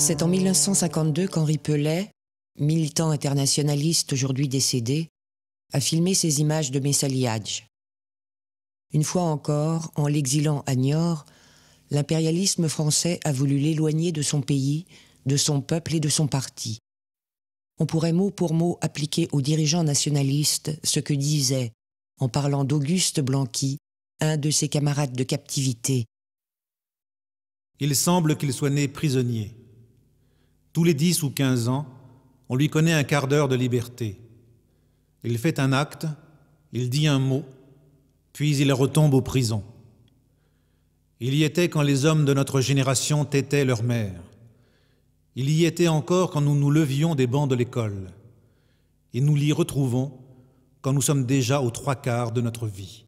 C'est en 1952 qu'Henri Pellet, militant internationaliste aujourd'hui décédé, a filmé ces images de Messali Hadj. Une fois encore, en l'exilant à Niort, l'impérialisme français a voulu l'éloigner de son pays, de son peuple et de son parti. On pourrait mot pour mot appliquer aux dirigeants nationalistes ce que disait, en parlant d'Auguste Blanqui, un de ses camarades de captivité. Il semble qu'il soit né prisonnier. Tous les 10 ou 15 ans, on lui connaît un quart d'heure de liberté. Il fait un acte, il dit un mot, puis il retombe aux prisons. Il y était quand les hommes de notre génération tétaient leur mère. Il y était encore quand nous nous levions des bancs de l'école. Et nous l'y retrouvons quand nous sommes déjà aux 3/4 de notre vie.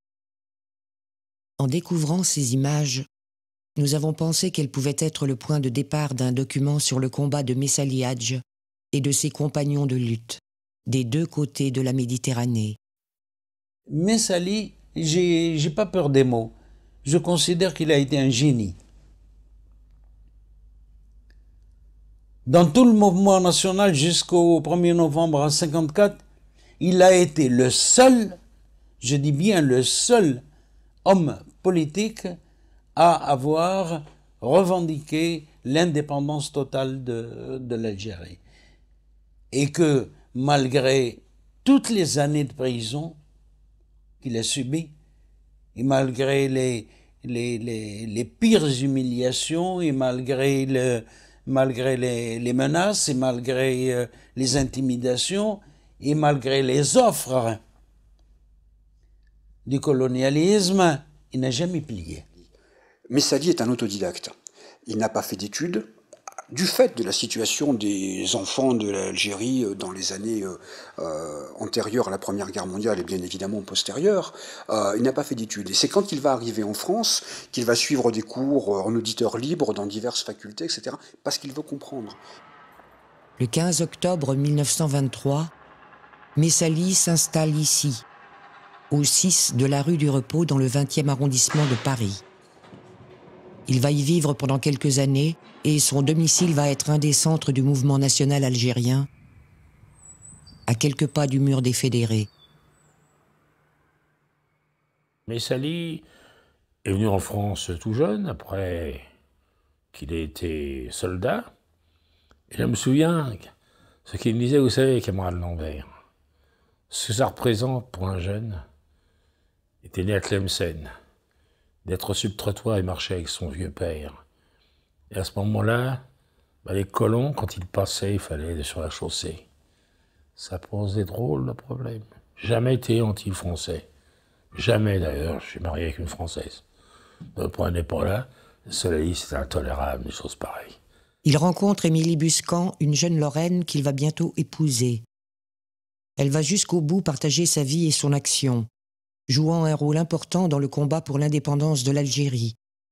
En découvrant ces images, nous avons pensé qu'elles pouvaient être le point de départ d'un document sur le combat de Messali Hadj et de ses compagnons de lutte, des deux côtés de la Méditerranée. Messali, j'ai pas peur des mots. Je considère qu'il a été un génie. Dans tout le mouvement national jusqu'au 1er novembre 1954, il a été le seul, je dis bien le seul, homme politique à avoir revendiqué l'indépendance totale de l'Algérie. Et que malgré toutes les années de prison qu'il a subies, et malgré les pires humiliations, et malgré les menaces, et malgré les intimidations, et malgré les offres du colonialisme, il n'a jamais plié. Messali est un autodidacte. Il n'a pas fait d'études. Du fait de la situation des enfants de l'Algérie dans les années antérieures à la Première Guerre mondiale et bien évidemment postérieures, il n'a pas fait d'études. Et c'est quand il va arriver en France qu'il va suivre des cours en auditeur libre dans diverses facultés, etc., parce qu'il veut comprendre. Le 15 octobre 1923, Messali s'installe ici, au 6 de la rue du Repos dans le 20e arrondissement de Paris. Il va y vivre pendant quelques années et son domicile va être un des centres du mouvement national algérien, à quelques pas du mur des Fédérés. Messali est venu en France tout jeune, après qu'il ait été soldat. Et je me souviens ce qu'il me disait, vous savez, camarade Lambert, ce que ça représente pour un jeune, il était né à Tlemcen, d'être sur le trottoir et marcher avec son vieux père. Et à ce moment-là, les colons, quand ils passaient, il fallait aller sur la chaussée. Ça posait drôle de problème. Jamais été anti-français. Jamais d'ailleurs, je suis marié avec une Française. Ne prenez pas là, cela dit, c'est intolérable, des choses pareilles. Il rencontre Émilie Buscan, une jeune Lorraine qu'il va bientôt épouser. Elle va jusqu'au bout partager sa vie et son action, jouant un rôle important dans le combat pour l'indépendance de l'Algérie.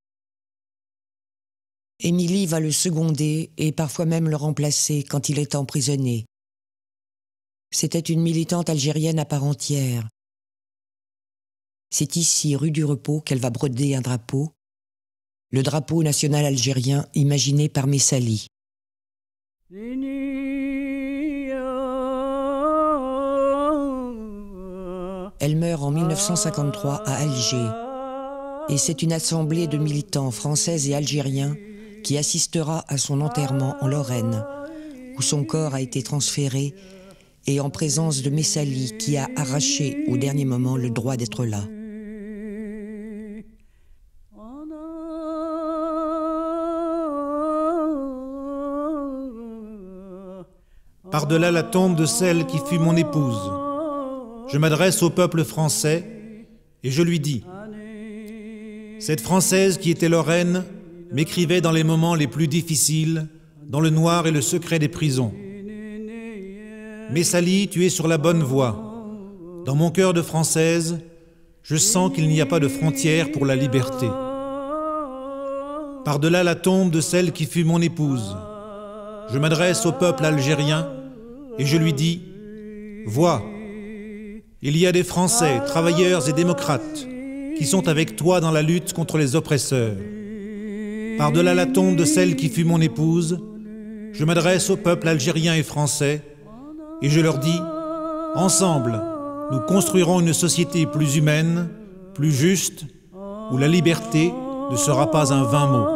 Émilie va le seconder et parfois même le remplacer quand il est emprisonné. C'était une militante algérienne à part entière. C'est ici, rue du Repos, qu'elle va broder un drapeau, le drapeau national algérien imaginé par Messali. Elle meurt en 1953 à Alger. Et c'est une assemblée de militants français et algériens qui assistera à son enterrement en Lorraine, où son corps a été transféré, et en présence de Messali qui a arraché au dernier moment le droit d'être là. Par-delà la tombe de celle qui fut mon épouse, je m'adresse au peuple français et je lui dis: cette Française qui était Lorraine m'écrivait dans les moments les plus difficiles, dans le noir et le secret des prisons. Messali, tu es sur la bonne voie. Dans mon cœur de Française, je sens qu'il n'y a pas de frontière pour la liberté. Par-delà la tombe de celle qui fut mon épouse, je m'adresse au peuple algérien et je lui dis: vois, il y a des Français, travailleurs et démocrates, qui sont avec toi dans la lutte contre les oppresseurs. par-delà la tombe de celle qui fut mon épouse, je m'adresse au peuple algérien et français et je leur dis, ensemble, nous construirons une société plus humaine, plus juste, où la liberté ne sera pas un vain mot.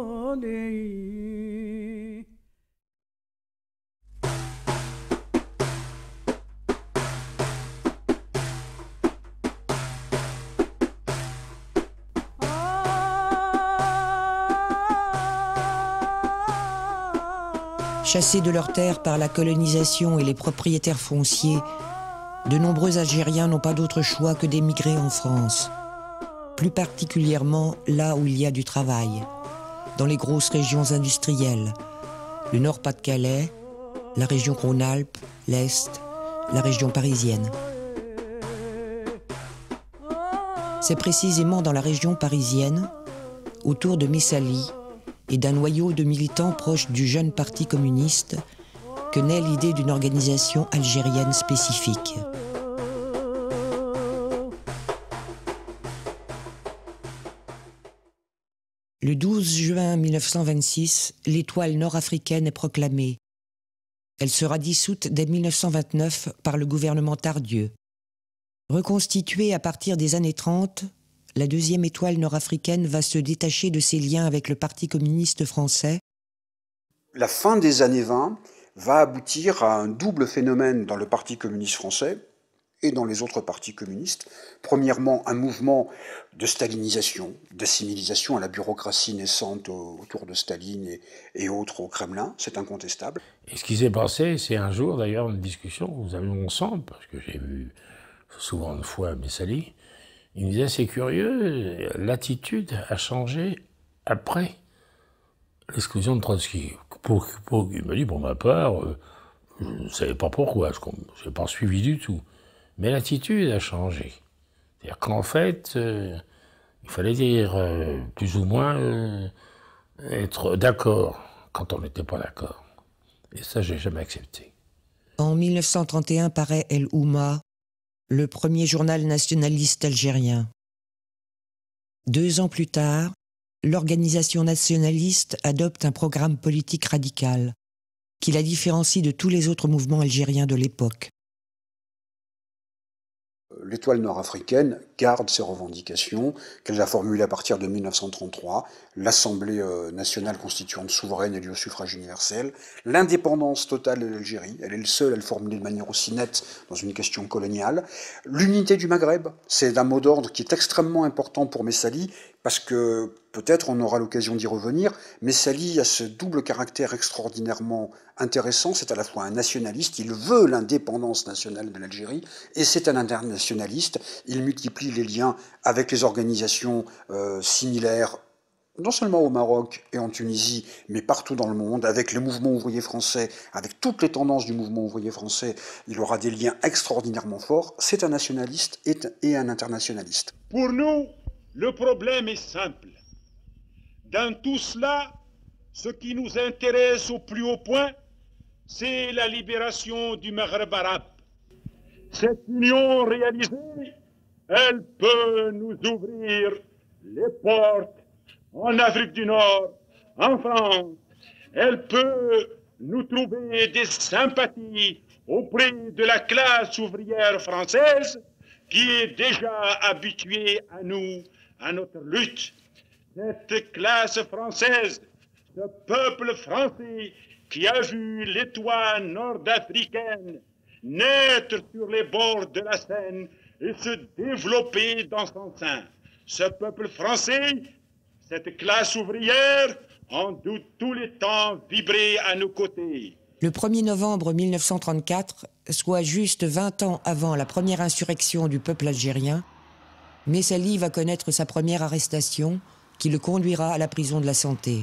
Chassés de leurs terres par la colonisation et les propriétaires fonciers, de nombreux Algériens n'ont pas d'autre choix que d'émigrer en France. Plus particulièrement là où il y a du travail, dans les grosses régions industrielles, le Nord-Pas-de-Calais, la région Rhône-Alpes, l'Est, la région parisienne. C'est précisément dans la région parisienne, autour de Messali, et d'un noyau de militants proches du jeune parti communiste, que naît l'idée d'une organisation algérienne spécifique. Le 12 juin 1926, l'étoile nord-africaine est proclamée. Elle sera dissoute dès 1929 par le gouvernement Tardieu. Reconstituée à partir des années 30, la deuxième étoile nord-africaine va se détacher de ses liens avec le Parti communiste français. La fin des années 20 va aboutir à un double phénomène dans le Parti communiste français et dans les autres partis communistes. Premièrement, un mouvement de stalinisation, d'assimilisation à la bureaucratie naissante autour de Staline et autres au Kremlin, c'est incontestable. Et ce qui s'est passé, c'est un jour d'ailleurs une discussion que nous avions ensemble, parce que j'ai vu souvent une fois Messali. Il me disait, c'est curieux, l'attitude a changé après l'exclusion de Trotsky. Il m'a dit, pour ma part, je ne savais pas pourquoi, je n'ai pas suivi du tout. Mais l'attitude a changé. C'est-à-dire qu'en fait, il fallait dire plus ou moins être d'accord quand on n'était pas d'accord. Et ça, je n'ai jamais accepté. En 1931 paraît El Oumma, le premier journal nationaliste algérien. 2 ans plus tard, l'organisation nationaliste adopte un programme politique radical qui la différencie de tous les autres mouvements algériens de l'époque. L'étoile nord-africaine garde ses revendications qu'elle a formulées à partir de 1933, l'Assemblée nationale constituante souveraine élue au suffrage universel, l'indépendance totale de l'Algérie, elle est le seul à le formuler de manière aussi nette dans une question coloniale, l'unité du Maghreb, c'est un mot d'ordre qui est extrêmement important pour Messali, parce que peut-être on aura l'occasion d'y revenir, Messali a ce double caractère extraordinairement intéressant, c'est à la fois un nationaliste, il veut l'indépendance nationale de l'Algérie, et c'est un internationaliste, il multiplie les liens avec les organisations similaires, non seulement au Maroc et en Tunisie, mais partout dans le monde, avec le mouvement ouvrier français, avec toutes les tendances du mouvement ouvrier français, il aura des liens extraordinairement forts, c'est un nationaliste et un internationaliste. Pour nous, le problème est simple. Dans tout cela, ce qui nous intéresse au plus haut point, c'est la libération du Maghreb arabe. Cette union réalisée, elle peut nous ouvrir les portes en Afrique du Nord, en France. Elle peut nous trouver des sympathies auprès de la classe ouvrière française qui est déjà habituée à nous, à notre lutte. Cette classe française, ce peuple français qui a vu l'étoile nord-africaine naître sur les bords de la Seine et se développer dans son sein. Ce peuple français, cette classe ouvrière, en tous les temps vibré à nos côtés. Le 1er novembre 1934, soit juste 20 ans avant la première insurrection du peuple algérien, Messali va connaître sa première arrestation qui le conduira à la prison de la Santé.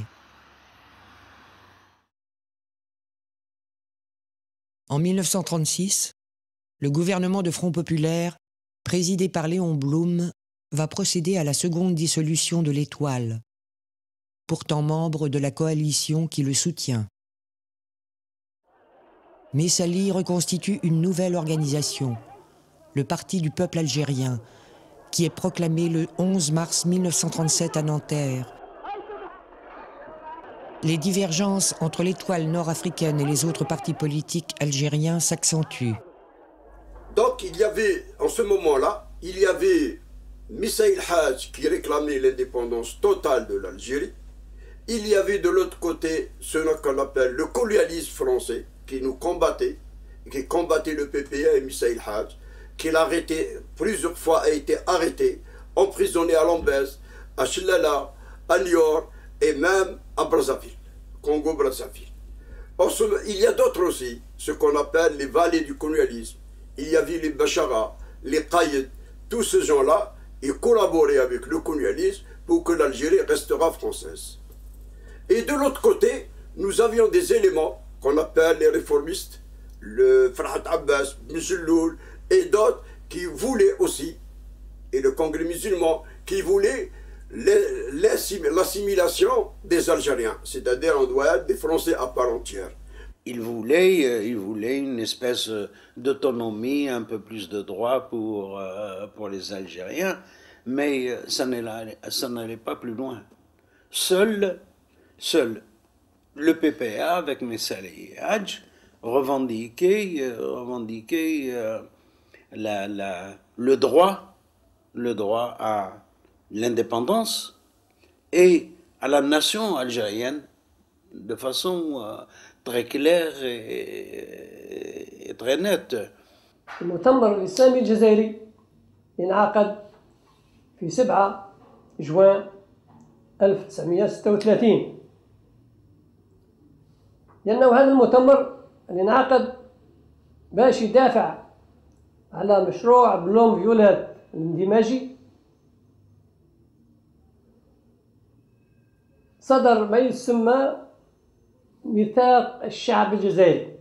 En 1936, le gouvernement de Front populaire, présidé par Léon Blum, va procéder à la seconde dissolution de l'Étoile, pourtant membre de la coalition qui le soutient. Messali reconstitue une nouvelle organisation, le Parti du peuple algérien, qui est proclamé le 11 mars 1937 à Nanterre. les divergences entre l'étoile nord-africaine et les autres partis politiques algériens s'accentuent. Donc il y avait, en ce moment-là, il y avait Missa El Hadj qui réclamait l'indépendance totale de l'Algérie. Il y avait de l'autre côté ce qu'on appelle le colonialisme français qui nous combattait, qui combattait le PPA et Missa El Hadj, qu'il a arrêté plusieurs fois, a été arrêté, emprisonné à Lambès, à Chilala, à Niort et même à Brazzaville, Congo-Brazzaville. Il y a d'autres aussi, ce qu'on appelle les vallées du colonialisme. Il y avait les Bachara, les Qaïd, tous ces gens-là, ils collaboraient avec le colonialisme pour que l'Algérie restera française. Et de l'autre côté, nous avions des éléments qu'on appelle les réformistes, le Farhat Abbas, Moussouloul et d'autres qui voulaient aussi, et le Congrès musulman, qui voulaient l'assimilation des Algériens, c'est-à-dire on doit être des Français à part entière. Il voulait une espèce d'autonomie, un peu plus de droits pour les Algériens, mais ça n'allait pas plus loin. Seul le PPA, avec Messa El Hadj, revendiquait le droit à l'indépendance et à la nation algérienne de façon très claire et très nette. المؤتمر الإسلامي الجزائري انعقد في 7 جوان 1936 لأنه هذا المؤتمر اللي انعقد باش يدافع على مشروع بلوم فيولات الاندماجي صدر ما يسمى ميثاق الشعب الجزائري.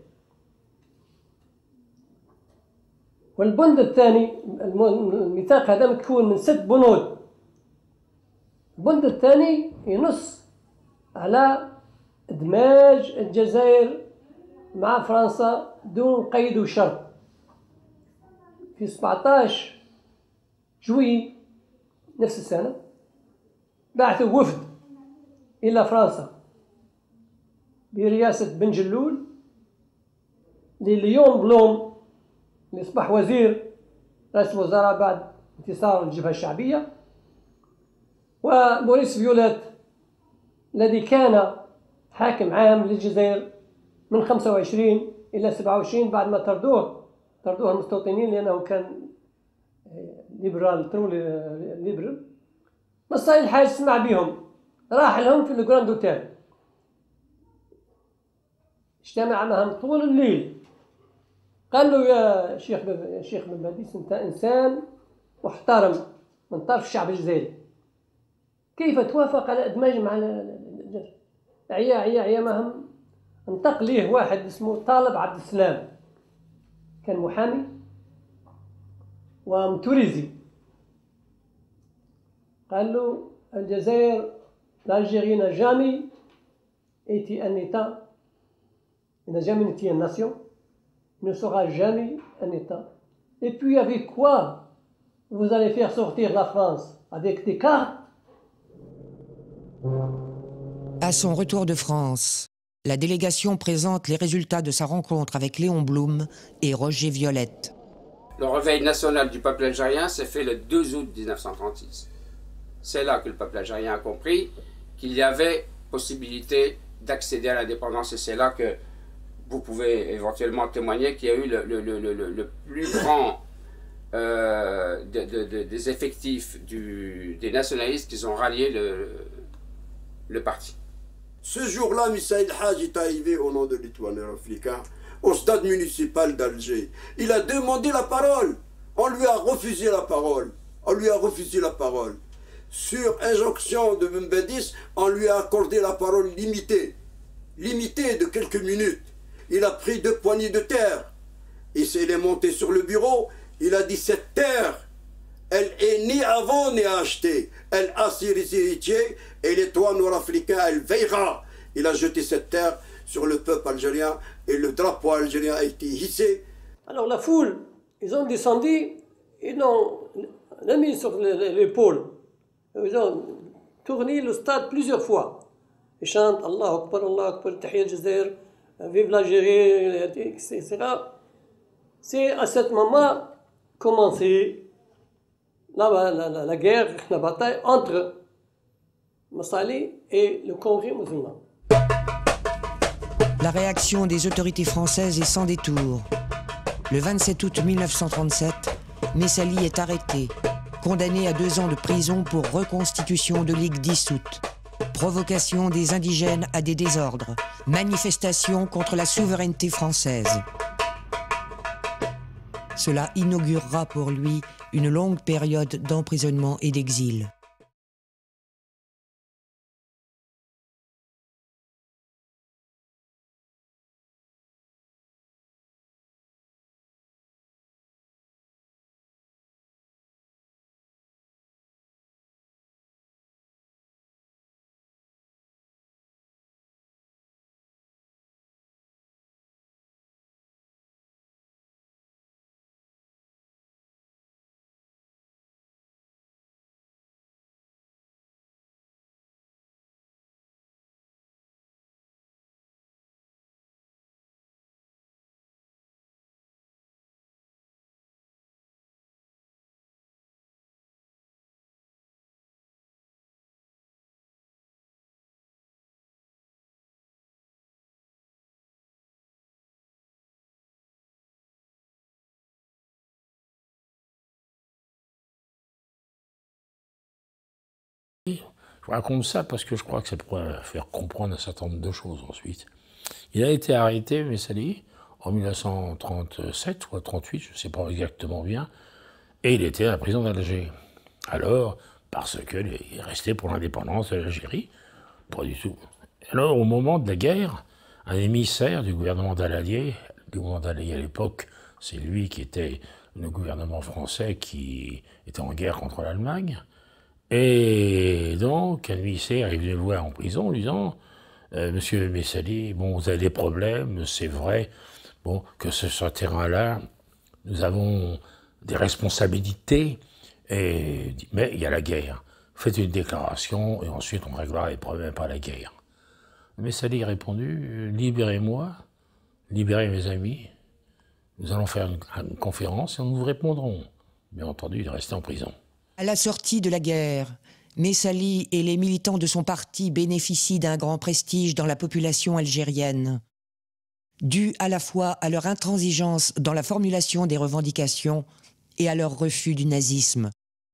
والبند الثاني، الميثاق هذا مكون من 6 بنود. البند الثاني ينص على إدماج الجزائر مع فرنسا دون قيد وشرط. في 17 جويي نفس السنة بعثوا وفد إلى فرنسا برئاسة بن جلول لليون بلوم اللي أصبح وزير رئيس الوزراء بعد انتصار الجبهة الشعبية، وموريس فيولات الذي كان حاكم عام للجزائر من 25 إلى 27 بعد ما طردوه المستوطنين لأنه كان ليبرال ليبرال. مصطفى الحاج سمع بهم، راح لهم في الجراند اوتيل، اجتمع معهم طول الليل، قال له يا شيخ بن باديس أنت إنسان محترم من طرف الشعب الجزائري، كيف توافق على إدماج مع الجزائر؟ عيا مهم. انطق ليه واحد اسمه طالب عبد السلام، كان محامي ومتوريزي، قال له الجزائر l'Algérie n'a jamais été un État, il n'a jamais été une nation, il ne sera jamais un État. Et puis avec quoi vous allez faire sortir la France? Avec des cartes? À son retour de France, la délégation présente les résultats de sa rencontre avec Léon Blum et Roger Violette. Le réveil national du peuple algérien s'est fait le 2 août 1936. C'est là que le peuple algérien a compris qu'il y avait possibilité d'accéder à l'indépendance, et c'est là que vous pouvez éventuellement témoigner qu'il y a eu le plus grand des effectifs des nationalistes qui ont rallié le parti. Ce jour-là, Missa El Hadj est arrivé au nom de l'Étoile nord-africain au stade municipal d'Alger. Il a demandé la parole. On lui a refusé la parole. Sur injonction de Ben Badis, on lui a accordé la parole limitée de quelques minutes. Il a pris 2 poignées de terre. Il est monté sur le bureau. Il a dit cette terre, elle est ni à vendre ni à acheter. Elle a ses héritiers et l'Étoile nord-africain, elle veillera. Il a jeté cette terre sur le peuple algérien et le drapeau algérien a été hissé. Alors la foule, ils ont descendu, ils l'ont mis sur l'épaule. Ils ont tourné le stade plusieurs fois. يشانت الله أكبر تحية الجزائر vive l'Algérie etc. C'est à ce moment commencé la guerre, la bataille entre Messali et le Congrès musulman. La réaction des autorités françaises est sans détour. Le 27 août 1937, Messali est arrêté, condamné à 2 ans de prison pour reconstitution de ligue dissoute, provocation des indigènes à des désordres, manifestation contre la souveraineté française. Cela inaugurera pour lui une longue période d'emprisonnement et d'exil. Je raconte ça parce que je crois que ça pourrait faire comprendre un certain nombre de choses ensuite. Il a été arrêté, Messali, en 1937 ou 1938, je ne sais pas exactement bien, et il était à la prison d'Alger. Alors, parce qu'il est resté pour l'indépendance de l'Algérie, pas du tout. Alors, au moment de la guerre, un émissaire du gouvernement Daladier, à l'époque, c'est lui qui était le gouvernement français qui était en guerre contre l'Allemagne, et donc, un émissaire est venu le voir en prison en lui disant Monsieur Messali, bon, vous avez des problèmes, c'est vrai, bon, que sur ce terrain-là, nous avons des responsabilités, mais il y a la guerre. Faites une déclaration et ensuite on réglera les problèmes par la guerre. Messali a répondu libérez-moi, libérez mes amis, nous allons faire une conférence et nous vous répondrons. Bien entendu, il est resté en prison. À la sortie de la guerre, Messali et les militants de son parti bénéficient d'un grand prestige dans la population algérienne, dû à la fois à leur intransigeance dans la formulation des revendications et à leur refus du nazisme.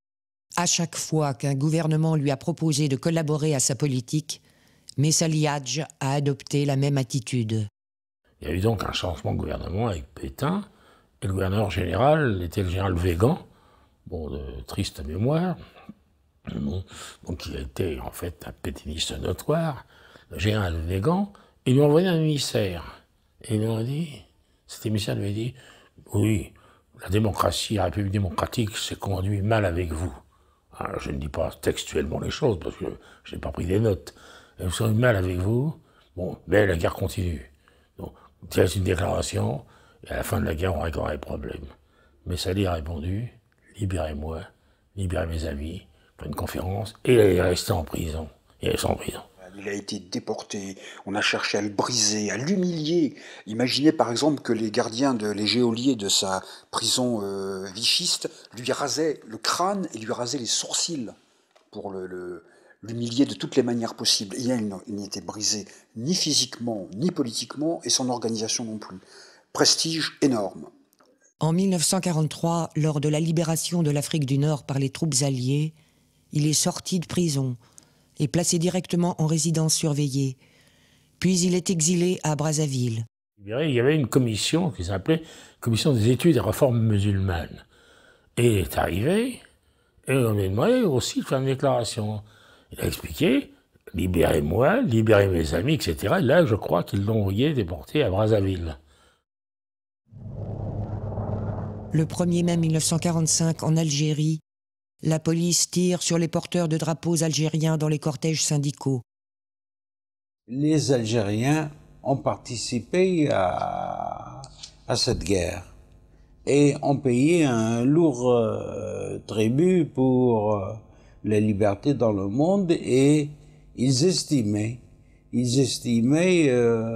À chaque fois qu'un gouvernement lui a proposé de collaborer à sa politique, Messali Hadj a adopté la même attitude. Il y a eu donc un changement de gouvernement avec Pétain, et le gouverneur général était le général Weygand, bon, de triste mémoire, bon, qui a été en fait un pétainiste notoire, le général Weygand, il lui a envoyé un émissaire. Et il lui a dit, cet émissaire lui a dit, oui, la démocratie, la République démocratique s'est conduite mal avec vous. Alors, je ne dis pas textuellement les choses, parce que je n'ai pas pris des notes. Elle s'est mal avec vous, bon, mais la guerre continue. Donc, vous faites une déclaration, et à la fin de la guerre, on réglera les problèmes. Messali a répondu, libérez-moi, libérez mes amis, pour une conférence, et il est resté en prison. Il est en prison. Il a été déporté, on a cherché à le briser, à l'humilier. Imaginez par exemple que les gardiens, les geôliers de sa prison vichiste lui rasaient le crâne et lui rasaient les sourcils pour l'humilier de toutes les manières possibles. Et il n'était brisé ni physiquement, ni politiquement, et son organisation non plus. Prestige énorme. En 1943, lors de la libération de l'Afrique du Nord par les troupes alliées, il est sorti de prison et placé directement en résidence surveillée. Puis il est exilé à Brazzaville. Il y avait une commission qui s'appelait Commission des études et réformes musulmanes. Et il est arrivé, et on lui a demandé aussi de faire une déclaration. Il a expliqué, libérez-moi, libérez mes amis, etc. Et là, je crois qu'ils l'ont envoyé déporté à Brazzaville. Le 1er mai 1945, en Algérie, la police tire sur les porteurs de drapeaux algériens dans les cortèges syndicaux. Les Algériens ont participé à cette guerre et ont payé un lourd tribut pour la liberté dans le monde, et ils estimaient ils estimaient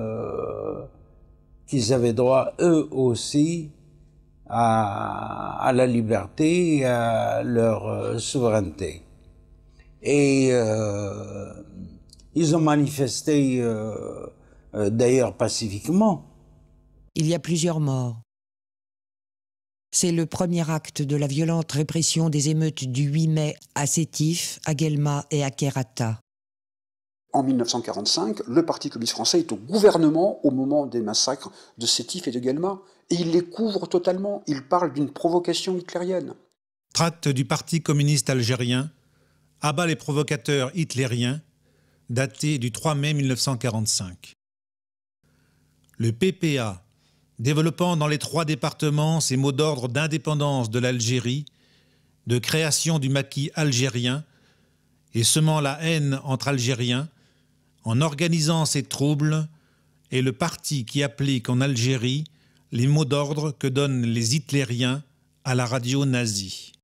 qu'ils avaient droit, eux aussi, à la liberté et à leur souveraineté. Et ils ont manifesté, d'ailleurs pacifiquement. Il y a plusieurs morts. C'est le premier acte de la violente répression des émeutes du 8 mai à Sétif, à Guelma et à Kherrata. En 1945, le Parti communiste français est au gouvernement au moment des massacres de Sétif et de Guelma, et il les couvre totalement. Il parle d'une provocation hitlérienne. Tract du Parti communiste algérien, abat les provocateurs hitlériens, daté du 3 mai 1945. Le PPA, développant dans les 3 départements ses mots d'ordre d'indépendance de l'Algérie, de création du maquis algérien, et semant la haine entre Algériens, en organisant ces troubles, est le parti qui applique en Algérie les mots d'ordre que donnent les hitlériens à la radio nazie.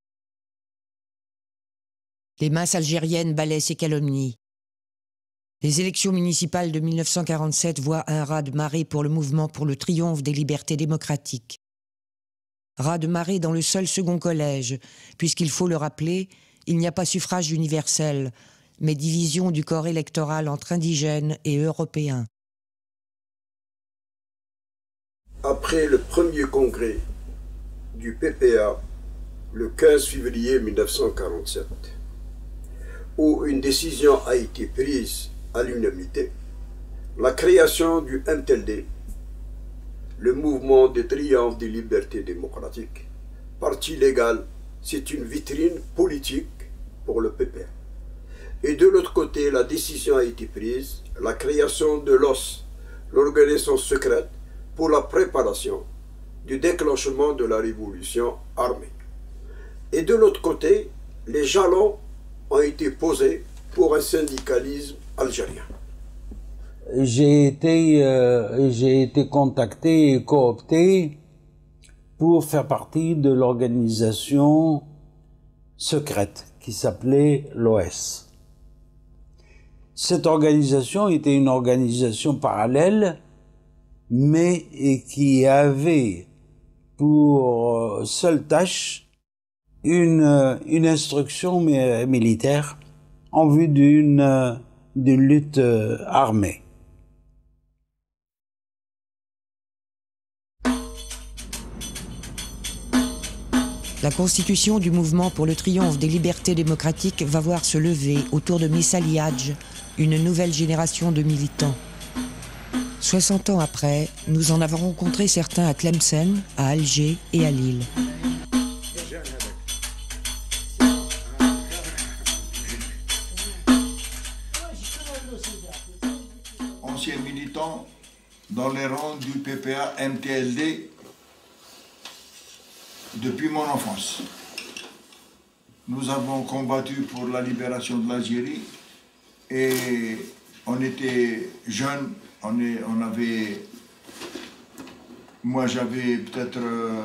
Les masses algériennes balaient ces calomnies. Les élections municipales de 1947 voient un raz-de-marée pour le mouvement pour le triomphe des libertés démocratiques. Raz-de-marée dans le seul second collège, puisqu'il faut le rappeler, il n'y a pas suffrage universel, mais division du corps électoral entre indigènes et européens. Après le premier congrès du PPA, le 15 février 1947, où une décision a été prise à l'unanimité, la création du MTLD, le mouvement de triomphe des libertés démocratiques, parti légal, c'est une vitrine politique pour le PPA. Et de l'autre côté, la décision a été prise, la création de l'OS, l'organisation secrète pour la préparation du déclenchement de la révolution armée. Et de l'autre côté, les jalons ont été posés pour un syndicalisme algérien. J'ai été contacté et coopté pour faire partie de l'organisation secrète qui s'appelait l'OS. Cette organisation était une organisation parallèle, mais qui avait pour seule tâche une instruction militaire en vue d'une lutte armée. La constitution du mouvement pour le triomphe des libertés démocratiques va voir se lever autour de Messali Hadj une nouvelle génération de militants. 60 ans après, nous en avons rencontré certains à Tlemcen, à Alger et à Lille. Ancien militant dans les rangs du PPA MTLD depuis mon enfance. Nous avons combattu pour la libération de l'Algérie et on était jeunes, moi j'avais peut-être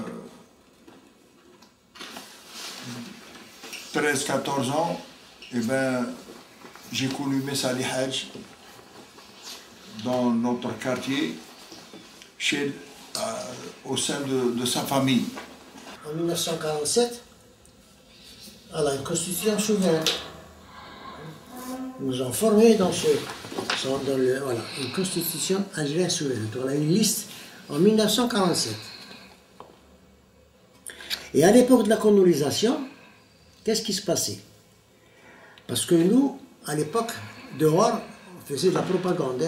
13-14 ans, et ben j'ai connu Messali Hadj dans notre quartier, au sein de sa famille. En 1947, elle a une constitution souveraine. Nous nous avons formés dans une constitution algérienne souveraine. On a une liste en 1947. Et à l'époque de la colonisation, qu'est-ce qui se passait? Parce que nous, à l'époque, dehors, on faisait de la propagande.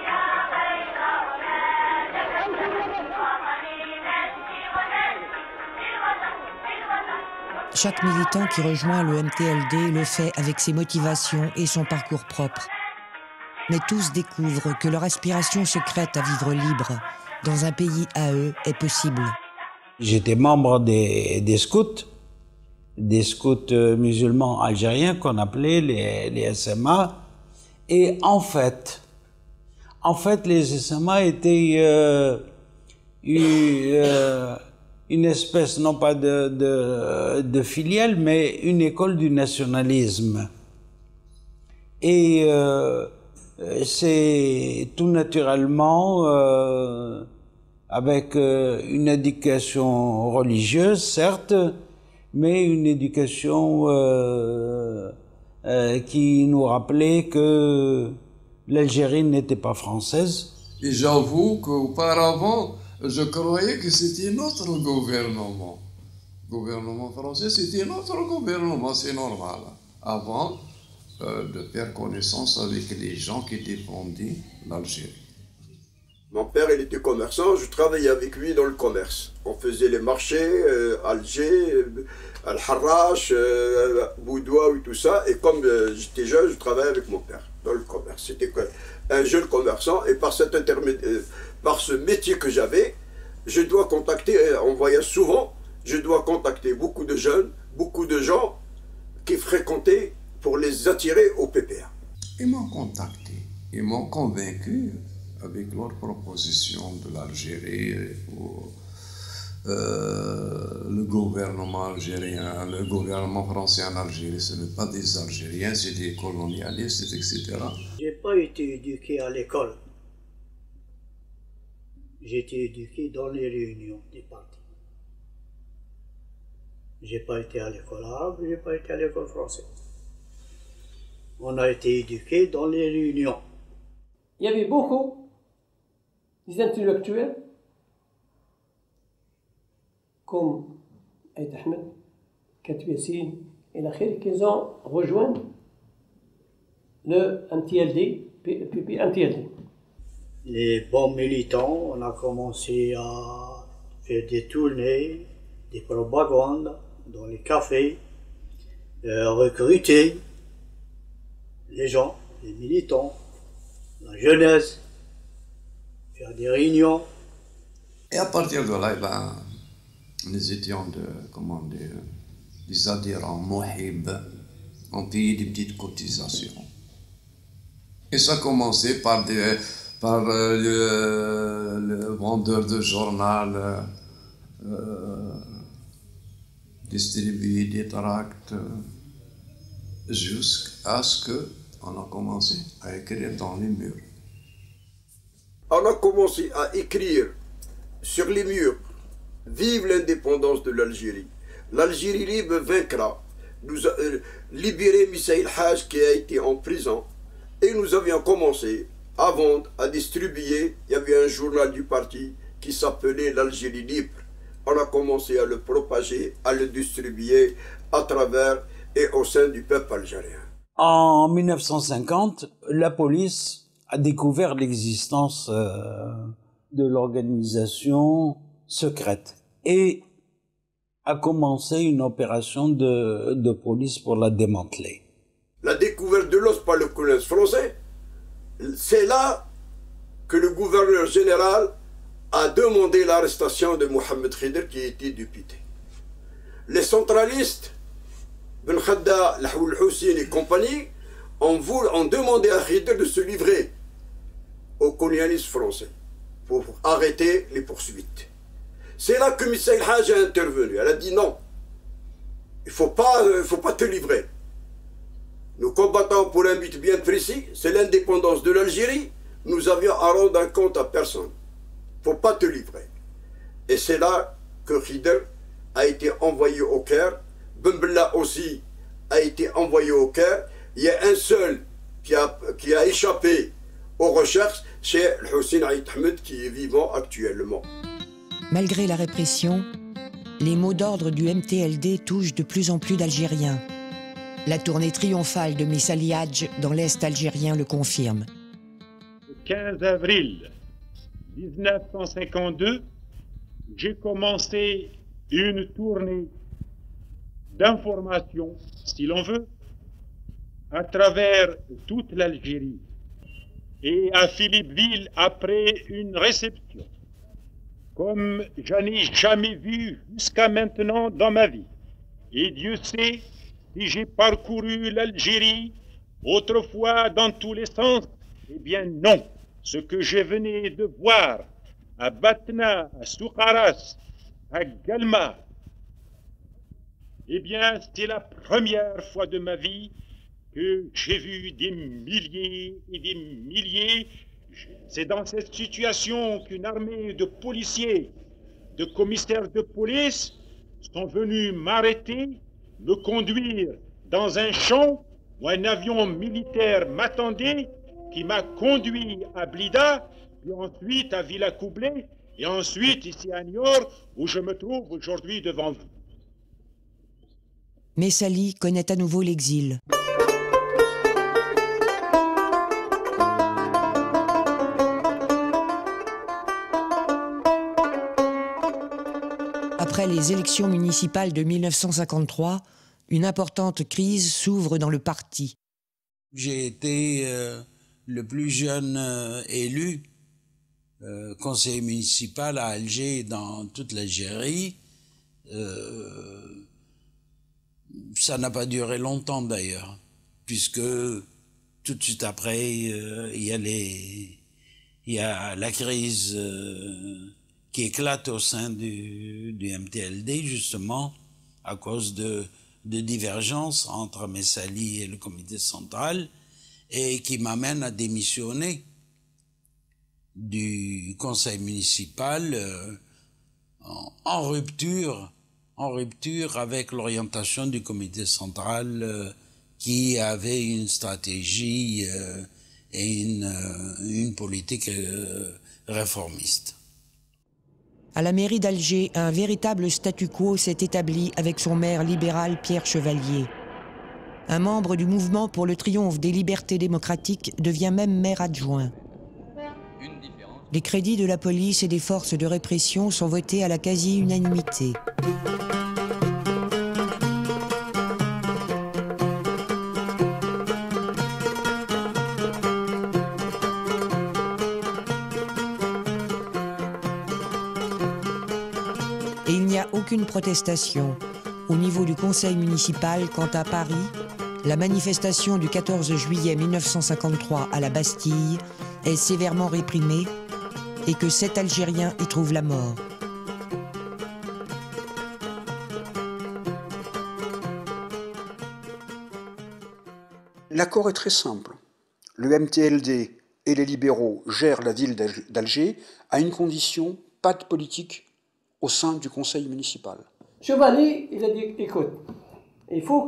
Chaque militant qui rejoint le MTLD le fait avec ses motivations et son parcours propre. Mais tous découvrent que leur aspiration secrète à vivre libre, dans un pays à eux, est possible. J'étais membre des scouts musulmans algériens qu'on appelait les SMA. Et en fait, les SMA étaient une espèce, non pas de filiale, mais une école du nationalisme. Et c'est tout naturellement avec une éducation religieuse, certes, mais une éducation qui nous rappelait que l'Algérie n'était pas française. Et j'avoue qu'auparavant, je croyais que c'était notre gouvernement. Le gouvernement français, c'était notre gouvernement, c'est normal. Avant de faire connaissance avec les gens qui défendaient l'Algérie. Mon père, il était commerçant, je travaillais avec lui dans le commerce. On faisait les marchés, Alger, Al-Harrach, Boudoua et tout ça. Et comme j'étais jeune, je travaillais avec mon père dans le commerce. C'était un jeune commerçant et par ce métier que j'avais, je dois contacter, on voyage souvent, je dois contacter beaucoup de jeunes, beaucoup de gens qui fréquentaient pour les attirer au PPA. Ils m'ont contacté, ils m'ont convaincu avec leur proposition de l'Algérie pour le gouvernement algérien, le gouvernement français en Algérie. Ce n'est pas des Algériens, c'est des colonialistes, etc. Je n'ai pas été éduqué à l'école. J'ai été éduqué dans les réunions des partis. Je n'ai pas été à l'école arabe, je n'ai pas été à l'école française. On a été éduqué dans les réunions. Il y avait beaucoup d'intellectuels comme Aït Ahmed, Katib Yassine et l'Akhir qui ont rejoint le MTLD, MTLD. Les bons militants, on a commencé à faire des tournées, des propagandes dans les cafés, recruter les gens, les militants, la jeunesse, faire des réunions. Et à partir de là, nous étions des adhérents mohib, on payait des petites cotisations. Et ça commençait par le vendeur de journal, distribuer des tracts, jusqu'à ce qu'on a commencé à écrire dans les murs. On a commencé à écrire sur les murs « Vive l'indépendance de l'Algérie ». L'Algérie libre vaincra. Nous a libéré Misaïl Haj qui a été en prison. Et nous avions commencé à vendre, à distribuer. Il y avait un journal du parti qui s'appelait l'Algérie libre. On a commencé à le propager, à le distribuer à travers et au sein du peuple algérien. En 1950, la police a découvert l'existence de l'organisation secrète et a commencé une opération de police pour la démanteler. La découverte de l'os par le colonel français, c'est là que le gouverneur général a demandé l'arrestation de Mohamed Khider qui était député. Les centralistes, Ben Khadda, Lahoul Hussein et compagnie, ont demandé à Khider de se livrer aux colonialistes français pour arrêter les poursuites. C'est là que Misaïl Haj a intervenu. Elle a dit non, il ne faut pas te livrer. Nous combattons pour un but bien précis, c'est l'indépendance de l'Algérie. Nous avions à rendre un compte à personne. Il ne faut pas te livrer. Et c'est là que Khider a été envoyé au Caire. Ben Bella aussi a été envoyé au Caire. Il y a un seul qui a échappé aux recherches, c'est Hussein Aït Ahmed qui est vivant actuellement. Malgré la répression, les mots d'ordre du MTLD touchent de plus en plus d'Algériens. La tournée triomphale de Messali Hadj dans l'Est algérien le confirme. Le 15 avril 1952, j'ai commencé une tournée d'information, si l'on veut, à travers toute l'Algérie. Et à Philippeville, après une réception, comme j'en ai jamais vu jusqu'à maintenant dans ma vie. Et Dieu sait si j'ai parcouru l'Algérie autrefois dans tous les sens. Eh bien non, ce que je venais de voir à Batna, à Soukaras, à Galma, eh bien c'est la première fois de ma vie que j'ai vu des milliers et des milliers. C'est dans cette situation qu'une armée de policiers, de commissaires de police sont venus m'arrêter, me conduire dans un champ où un avion militaire m'attendait, qui m'a conduit à Blida, puis ensuite à Villacoublay, et ensuite ici à Niort, où je me trouve aujourd'hui devant vous. Messali connaît à nouveau l'exil. Après les élections municipales de 1953, une importante crise s'ouvre dans le parti. J'ai été le plus jeune élu conseiller municipal à Alger et dans toute l'Algérie. Ça n'a pas duré longtemps d'ailleurs, puisque tout de suite après, il y a la crise qui éclate au sein du MTLD, justement, à cause de divergences entre Messali et le comité central, et qui m'amène à démissionner du conseil municipal en rupture avec l'orientation du comité central qui avait une stratégie et une politique réformiste. À la mairie d'Alger, un véritable statu quo s'est établi avec son maire libéral Pierre Chevalier. Un membre du mouvement pour le triomphe des libertés démocratiques devient même maire adjoint. Les crédits de la police et des forces de répression sont votés à la quasi-unanimité. Et il n'y a aucune protestation au niveau du conseil municipal quand à Paris, la manifestation du 14 juillet 1953 à la Bastille est sévèrement réprimée et que 7 Algériens y trouvent la mort. L'accord est très simple. Le MTLD et les libéraux gèrent la ville d'Alger à une condition, pas de politique au sein du conseil municipal. Chevalier, il a dit, écoute, il faut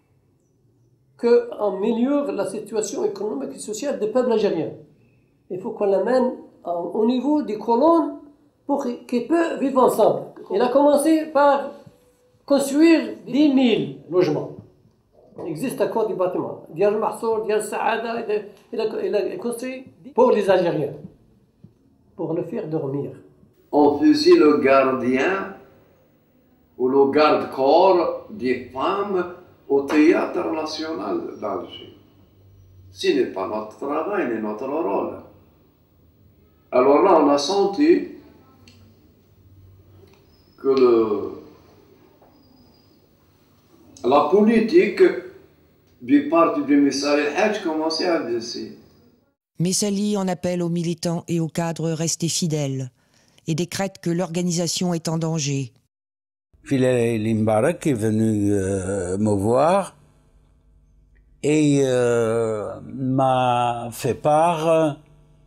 qu'on améliore la situation économique et sociale des peuples algériens. Il faut qu'on l'amène au niveau des colonnes pour qu'ils puissent vivre ensemble. Il a commencé par construire 10 000 logements. Il existe encore des bâtiments. Dial Mahsour, Dial Saada, il a construit pour les Algériens, pour le faire dormir. On faisait le gardien ou le garde-corps des femmes au théâtre national d'Alger. Ce n'est pas notre travail ni notre rôle. Alors là, on a senti que la politique du parti de Messali El-Hadj commençait à baisser. Messali en appelle aux militants et aux cadres restés fidèles et décrète que l'organisation est en danger. Filali Mbarak est venu me voir et m'a fait part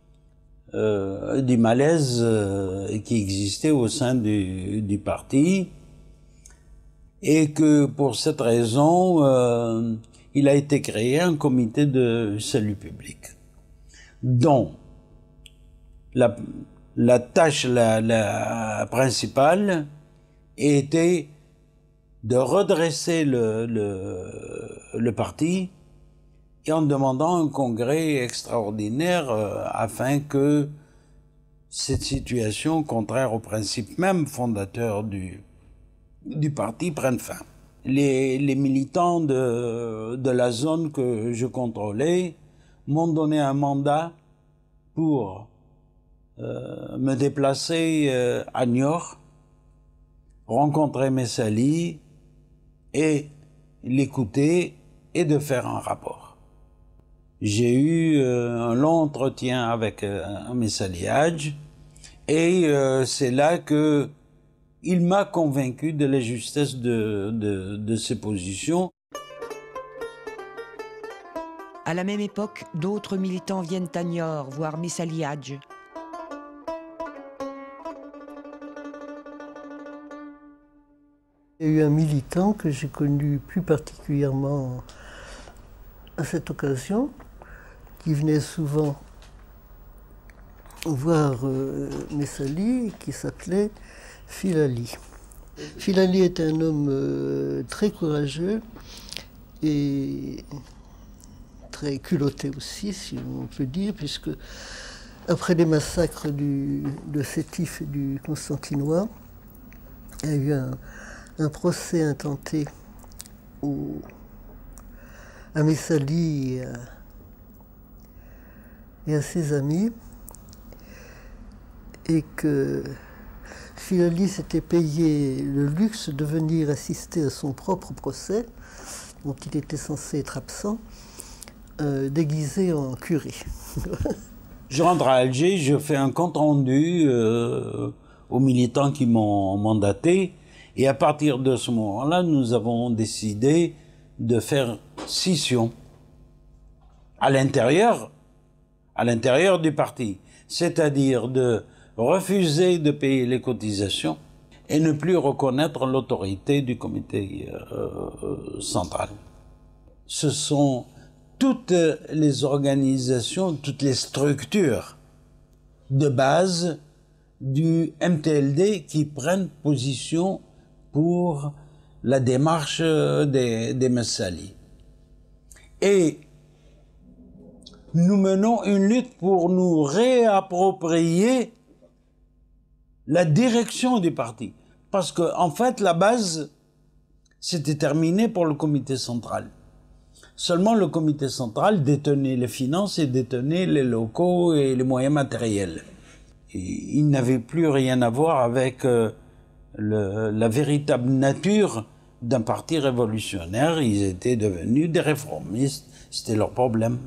du malaise qui existait au sein du parti et que pour cette raison, il a été créé un comité de salut public dont la tâche la principale était de redresser le parti et en demandant un congrès extraordinaire afin que cette situation contraire au principe même fondateur du parti prenne fin. Les militants de la zone que je contrôlais m'ont donné un mandat pour me déplacer à Niort, rencontrer Messali et l'écouter et de faire un rapport. J'ai eu un long entretien avec Messali Hadj et c'est là que il m'a convaincu de la justesse de ses positions. À la même époque, d'autres militants viennent à Niort voir Messali Hadj. Il y a eu un militant que j'ai connu plus particulièrement à cette occasion, qui venait souvent voir Messali, qui s'appelait Filali. Filali est un homme très courageux et très culotté aussi, si on peut dire, puisque après les massacres de Sétif et du Constantinois, il y a eu un procès intenté à Messali et à ses amis, et que Filali s'était payé le luxe de venir assister à son propre procès, dont il était censé être absent, déguisé en curé. Je rentre à Alger, je fais un compte-rendu aux militants qui m'ont mandaté, et à partir de ce moment-là, nous avons décidé de faire scission à l'intérieur du parti, c'est-à-dire de refuser de payer les cotisations et ne plus reconnaître l'autorité du comité central. Ce sont toutes les organisations, toutes les structures de base du MTLD qui prennent position pour la démarche des Messali. Et nous menons une lutte pour nous réapproprier la direction du parti. Parce que, en fait, la base, c'était terminé pour le comité central. Seulement le comité central détenait les finances et détenait les locaux et les moyens matériels. Et il n'avait plus rien à voir avec la véritable nature d'un parti révolutionnaire. Ils étaient devenus des réformistes. C'était leur problème.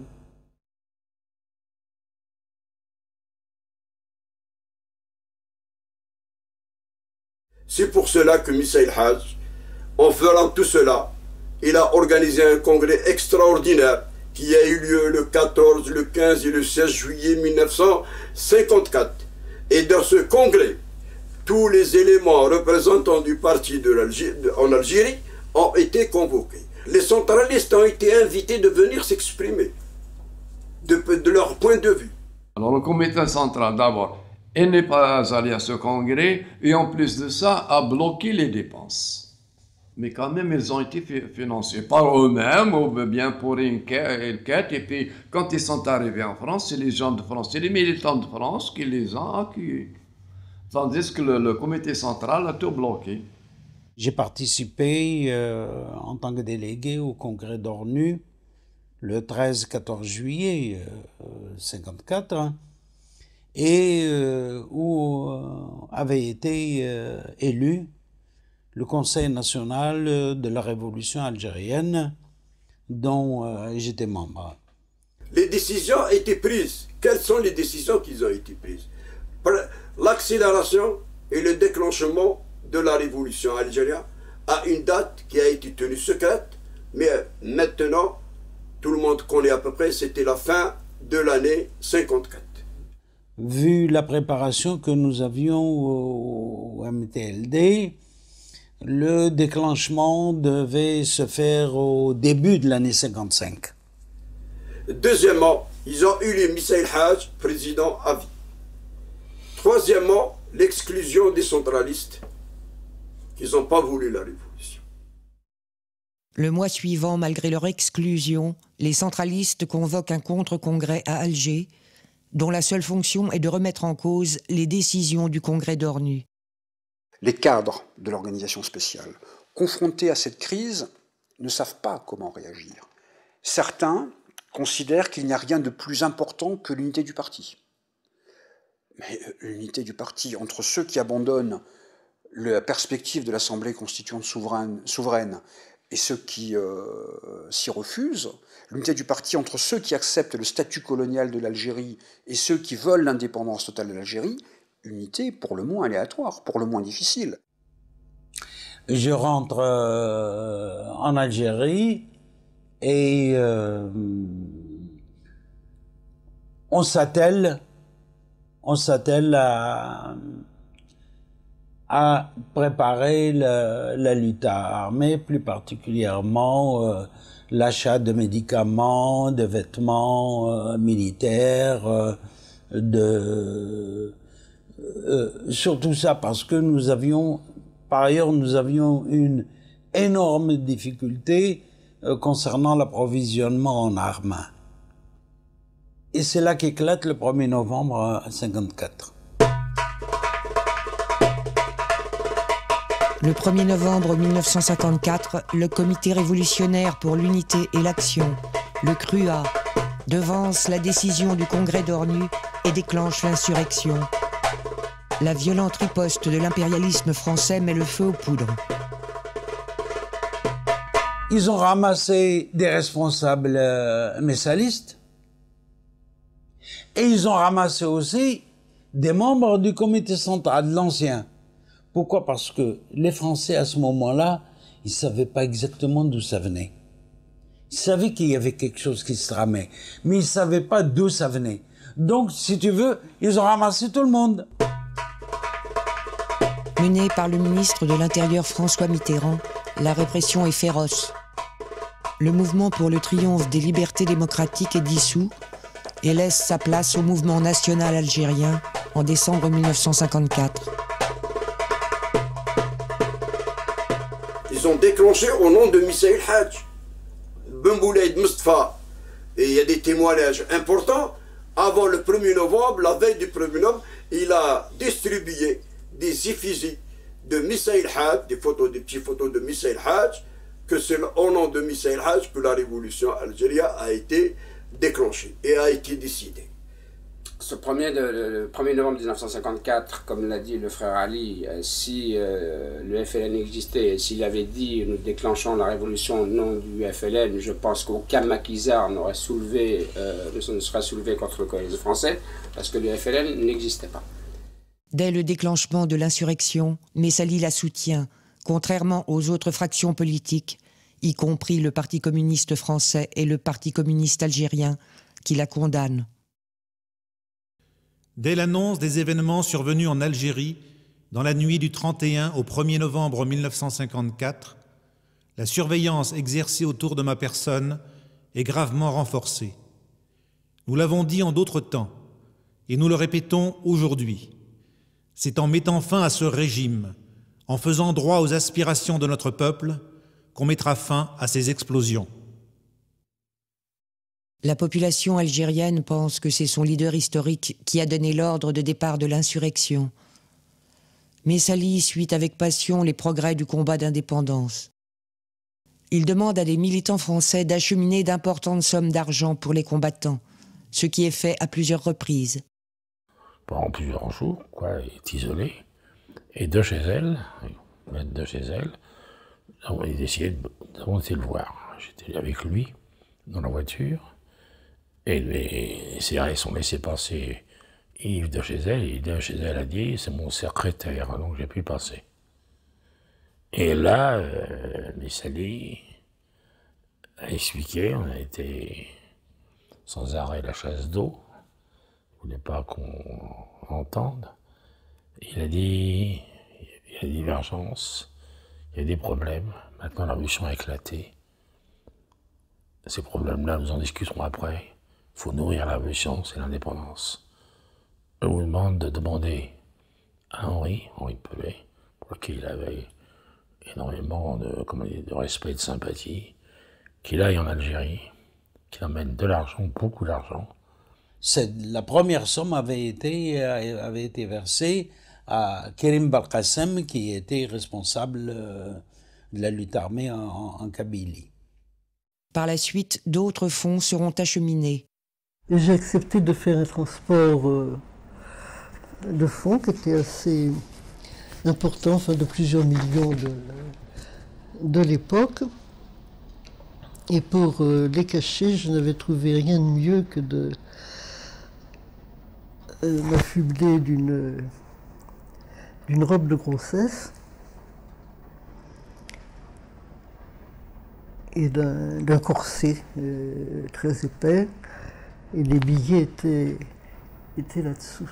C'est pour cela que Messa Hadj, en faisant tout cela, il a organisé un congrès extraordinaire qui a eu lieu le 14, le 15 et le 16 juillet 1954. Et dans ce congrès, tous les éléments représentants du parti en Algérie ont été convoqués. Les centralistes ont été invités de venir s'exprimer de leur point de vue. Alors le comité central d'abord, il n'est pas allé à ce congrès et en plus de ça a bloqué les dépenses. Mais quand même, ils ont été financés par eux-mêmes ou bien pour une quête. Et puis, quand ils sont arrivés en France, c'est les gens de France, c'est les militants de France qui les ont accueillis. Tandis que le comité central a tout bloqué. J'ai participé en tant que délégué au congrès d'ONU le 13-14 juillet 1954, et où avait été élu le Conseil national de la révolution algérienne, dont j'étais membre. Les décisions ont été prises. Quelles sont les décisions qui ont été prises? L'accélération et le déclenchement de la révolution algérienne à une date qui a été tenue secrète, mais maintenant, tout le monde connaît à peu près, c'était la fin de l'année 54. Vu la préparation que nous avions au MTLD, le déclenchement devait se faire au début de l'année 55. Deuxièmement, ils ont élu Messa Hadj président à vie. Troisièmement, l'exclusion des centralistes qui n'ont pas voulu la révolution. Le mois suivant, malgré leur exclusion, les centralistes convoquent un contre-congrès à Alger, dont la seule fonction est de remettre en cause les décisions du congrès d'ONU. Les cadres de l'organisation spéciale, confrontés à cette crise, ne savent pas comment réagir. Certains considèrent qu'il n'y a rien de plus important que l'unité du parti. Mais l'unité du parti entre ceux qui abandonnent la perspective de l'Assemblée constituante souveraine et ceux qui s'y refusent, l'unité du parti entre ceux qui acceptent le statut colonial de l'Algérie et ceux qui veulent l'indépendance totale de l'Algérie, unité pour le moins aléatoire, pour le moins difficile. Je rentre en Algérie et on s'attelle à préparer la lutte armée, plus particulièrement l'achat de médicaments, de vêtements militaires, surtout ça parce que par ailleurs, nous avions une énorme difficulté concernant l'approvisionnement en armes. Et c'est là qu'éclate le 1er novembre 1954. Le 1er novembre 1954, le Comité révolutionnaire pour l'unité et l'action, le CRUA, devance la décision du Congrès d'Ornu et déclenche l'insurrection. La violente riposte de l'impérialisme français met le feu aux poudres. Ils ont ramassé des responsables messalistes et ils ont ramassé aussi des membres du comité central, de l'ancien. Pourquoi? Parce que les Français, à ce moment-là, ils ne savaient pas exactement d'où ça venait. Ils savaient qu'il y avait quelque chose qui se tramait, mais ils ne savaient pas d'où ça venait. Donc, si tu veux, ils ont ramassé tout le monde. Menée par le ministre de l'Intérieur François Mitterrand, la répression est féroce. Le mouvement pour le triomphe des libertés démocratiques est dissous et laisse sa place au mouvement national algérien en décembre 1954. Ils ont déclenché au nom de Missa El-Hadj, Ben Boulaïd Mustafa. Et il y a des témoignages importants. Avant le 1er novembre, la veille du 1er novembre, il a distribué des effigies de Missa El-Hadj, des petites photos de Missa El-Hadj, que c'est au nom de Missa El-Hadj que la révolution algérienne a été déclenchée et a été décidée. Ce 1er novembre 1954, comme l'a dit le frère Ali, si le FLN existait, s'il avait dit nous déclenchons la révolution au nom du FLN, je pense qu'aucun maquisard ne serait soulevé contre le colonialisme français, parce que le FLN n'existait pas. Dès le déclenchement de l'insurrection, Messali la soutient, contrairement aux autres fractions politiques, y compris le Parti communiste français et le Parti communiste algérien, qui la condamnent. Dès l'annonce des événements survenus en Algérie, dans la nuit du 31 au 1er novembre 1954, la surveillance exercée autour de ma personne est gravement renforcée. Nous l'avons dit en d'autres temps, et nous le répétons aujourd'hui. C'est en mettant fin à ce régime, en faisant droit aux aspirations de notre peuple, qu'on mettra fin à ces explosions. La population algérienne pense que c'est son leader historique qui a donné l'ordre de départ de l'insurrection. Messali suit avec passion les progrès du combat d'indépendance. Il demande à des militants français d'acheminer d'importantes sommes d'argent pour les combattants, ce qui est fait à plusieurs reprises. Pendant plusieurs jours, quoi, il est isolé. Et de chez elle, il décidé de monter le voir. J'étais avec lui, dans la voiture. Et les CRS sont laissés passer Yves de chez elle, et de chez elle a dit, c'est mon secrétaire, donc j'ai pu passer. Et là, Messali a expliqué, on a été sans arrêt la chasse d'eau, il ne voulait pas qu'on entende. Il a dit, il y a des divergences, il y a des problèmes, maintenant la révolution a éclaté. Ces problèmes-là, nous en discuterons après. Il faut nourrir la révolution, c'est l'indépendance. Je vous demande de demander à Henri Pelé, pour qui il avait énormément de respect et de sympathie, qu'il aille en Algérie, qu'il amène de l'argent, beaucoup d'argent. La première somme avait été versée à Kerim Belkacem, qui était responsable de la lutte armée en Kabylie. Par la suite, d'autres fonds seront acheminés. J'ai accepté de faire un transport de fonds qui était assez important, enfin de plusieurs millions de l'époque. Et pour les cacher, je n'avais trouvé rien de mieux que de m'affubler d'une robe de grossesse et d'un corset très épais. Et les billets étaient là-dessous.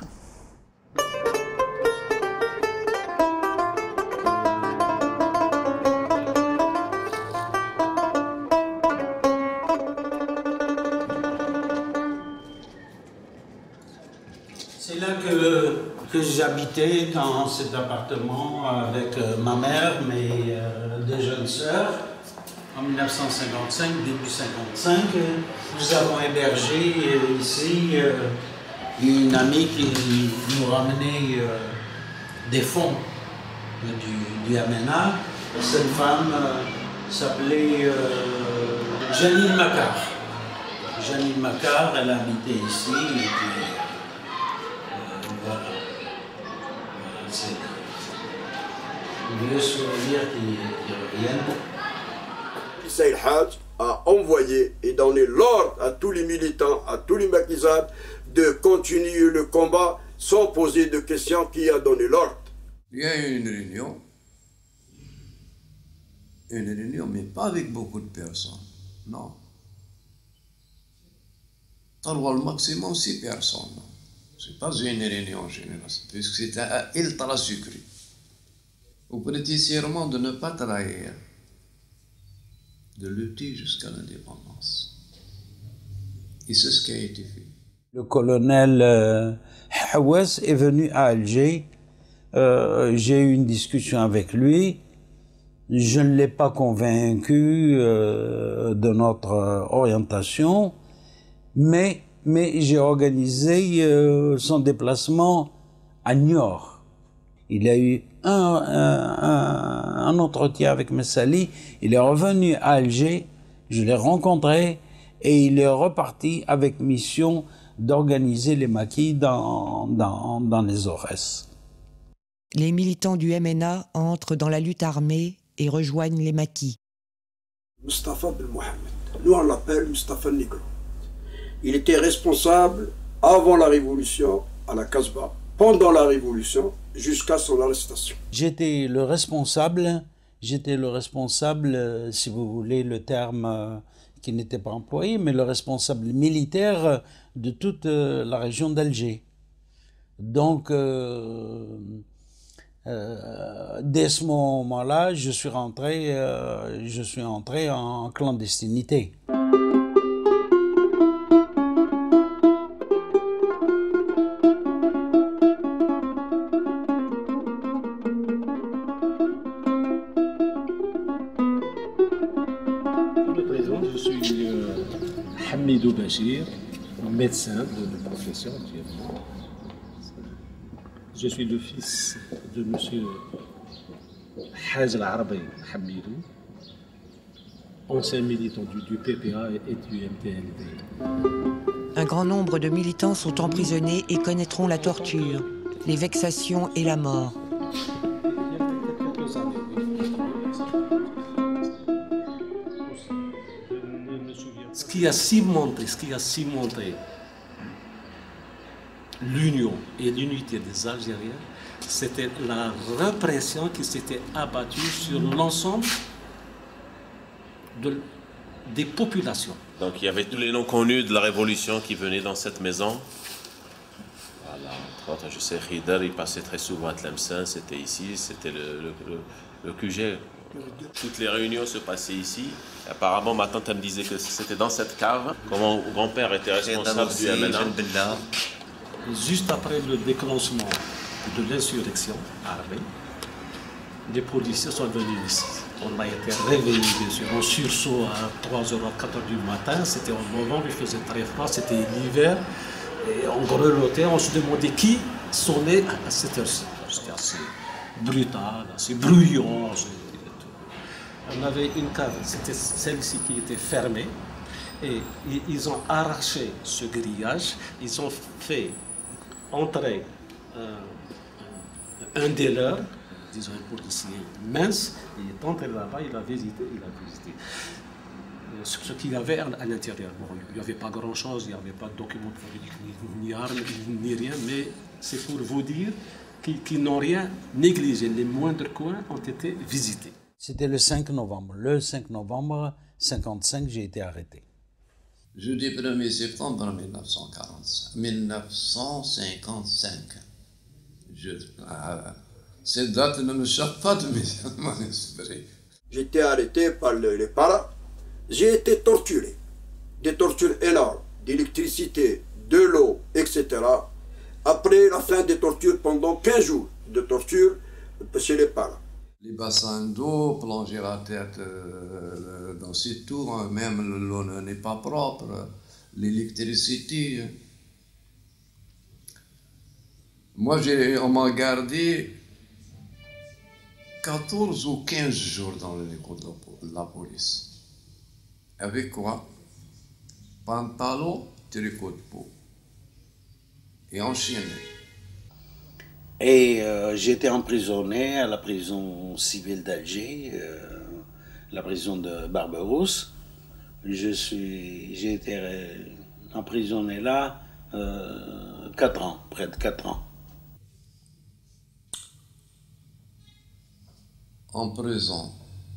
C'est là que j'habitais dans cet appartement avec ma mère, mes deux jeunes sœurs. En 1955, début 55, nous avons hébergé ici une amie qui nous ramenait des fonds du Yamena. Cette femme s'appelait Janine Macar. Janine Macar, elle habitait ici. Et puis, voilà. C'est le vieux souvenir qui reviennent. Issa El Hadj a envoyé et donné l'ordre à tous les militants, à tous les maquisards, de continuer le combat sans poser de questions. Qui a donné l'ordre? Il y a eu une réunion, mais pas avec beaucoup de personnes, non. Alors, le maximum 6 personnes. Ce n'est pas une réunion générale, puisque c'était ultra secret. Vous prêtez serment de ne pas trahir, de lutter jusqu'à l'indépendance. Et c'est ce qui a été fait. Le colonel Hawaz est venu à Alger. J'ai eu une discussion avec lui. Je ne l'ai pas convaincu de notre orientation, mais j'ai organisé son déplacement à Niort. Il a eu un entretien avec Messali, il est revenu à Alger, je l'ai rencontré et il est reparti avec mission d'organiser les maquis dans les Aurès. Les militants du MNA entrent dans la lutte armée et rejoignent les maquis. Mustafa Ben Mohamed, nous on l'appelle Mustafa Negro. Il était responsable avant la Révolution à la Casbah, pendant la Révolution, jusqu'à son arrestation. J'étais le responsable, si vous voulez le terme qui n'était pas employé, mais le responsable militaire de toute la région d'Alger. Donc, dès ce moment-là, je suis entré en clandestinité. Je suis Hamidou Bachir, médecin de profession actuellement. Je suis le fils de M. Haj Al-Arabi Hamidou, ancien militant du PPA et du MPLD. Un grand nombre de militants sont emprisonnés et connaîtront la torture, les vexations et la mort. Ce qui a cimenté l'union et l'unité des Algériens, c'était la répression qui s'était abattue sur l'ensemble des populations. Donc il y avait tous les noms connus de la Révolution qui venaient dans cette maison. Voilà, entre autres, je sais, Khidr, il passait très souvent à Tlemcen, c'était ici, c'était le QG. Toutes les réunions se passaient ici. Apparemment, ma tante me disait que c'était dans cette cave. Comment mon grand-père était responsable du MNA. Juste après le déclenchement de l'insurrection armée, les policiers sont venus ici. On a été réveillés, bien sûr, en sursaut à 3h, 4h du matin. C'était en novembre, il faisait très froid, c'était l'hiver. Et on grelottait, on se demandait qui sonnait à cette heure-ci. C'était assez brutal, assez bruyant. On avait une cave, c'était celle-ci qui était fermée. Et ils ont arraché ce grillage, ils ont fait entrer un des leurs, disons un policier mince, il est entré là-bas, il a visité. Ce qu'il y avait à l'intérieur. Bon, il n'y avait pas grand-chose, il n'y avait pas de documents politiques, ni armes, ni rien, mais c'est pour vous dire qu'ils n'ont rien négligé. Les moindres coins ont été visités. C'était le 5 novembre. Le 5 novembre 1955, j'ai été arrêté. Jeudi 1er septembre 1955. Cette date ne me chappe pas de mon esprit. J'étais arrêté par les paras. J'ai été torturé. Des tortures énormes, d'électricité, de l'eau, etc. Après la fin des tortures, pendant 15 jours de torture chez les paras. Les bassins d'eau, plonger la tête dans ces tours, même l'eau n'est pas propre, l'électricité. Moi, on m'a gardé 14 ou 15 jours dans l'école de la police. Avec quoi? Pantalon, tricot de peau. Et enchaîné. Et j'ai été emprisonné à la prison civile d'Alger, la prison de Barberousse. J'ai été emprisonné là 4 ans, près de 4 ans. En prison,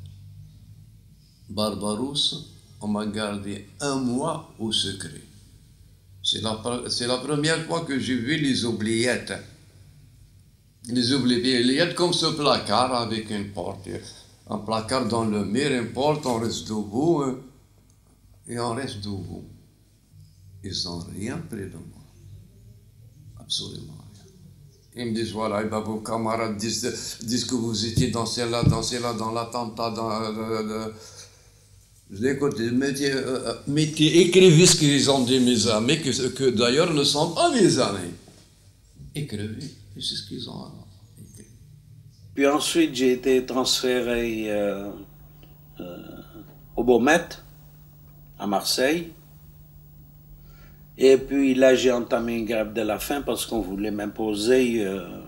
Barberousse, on m'a gardé 1 mois au secret. C'est la première fois que j'ai vu les oubliettes. Les oubliettes comme ce placard avec une porte. Un placard dans le mur, une porte, on reste debout. Et on reste debout. Ils n'ont rien pris de moi. Absolument rien. Ils me disent, voilà, vos camarades disent que vous étiez dans celle-là, dans l'attentat. Je dis, écoutez, écrivez ce qu'ils ont dit mes amis, que d'ailleurs ne sont pas mes amis. Écrivez. Et c'est ce qu'ils ont écrit. Puis ensuite, j'ai été transféré au Beaumet, à Marseille. Et puis là, j'ai entamé une grève de la faim parce qu'on voulait m'imposer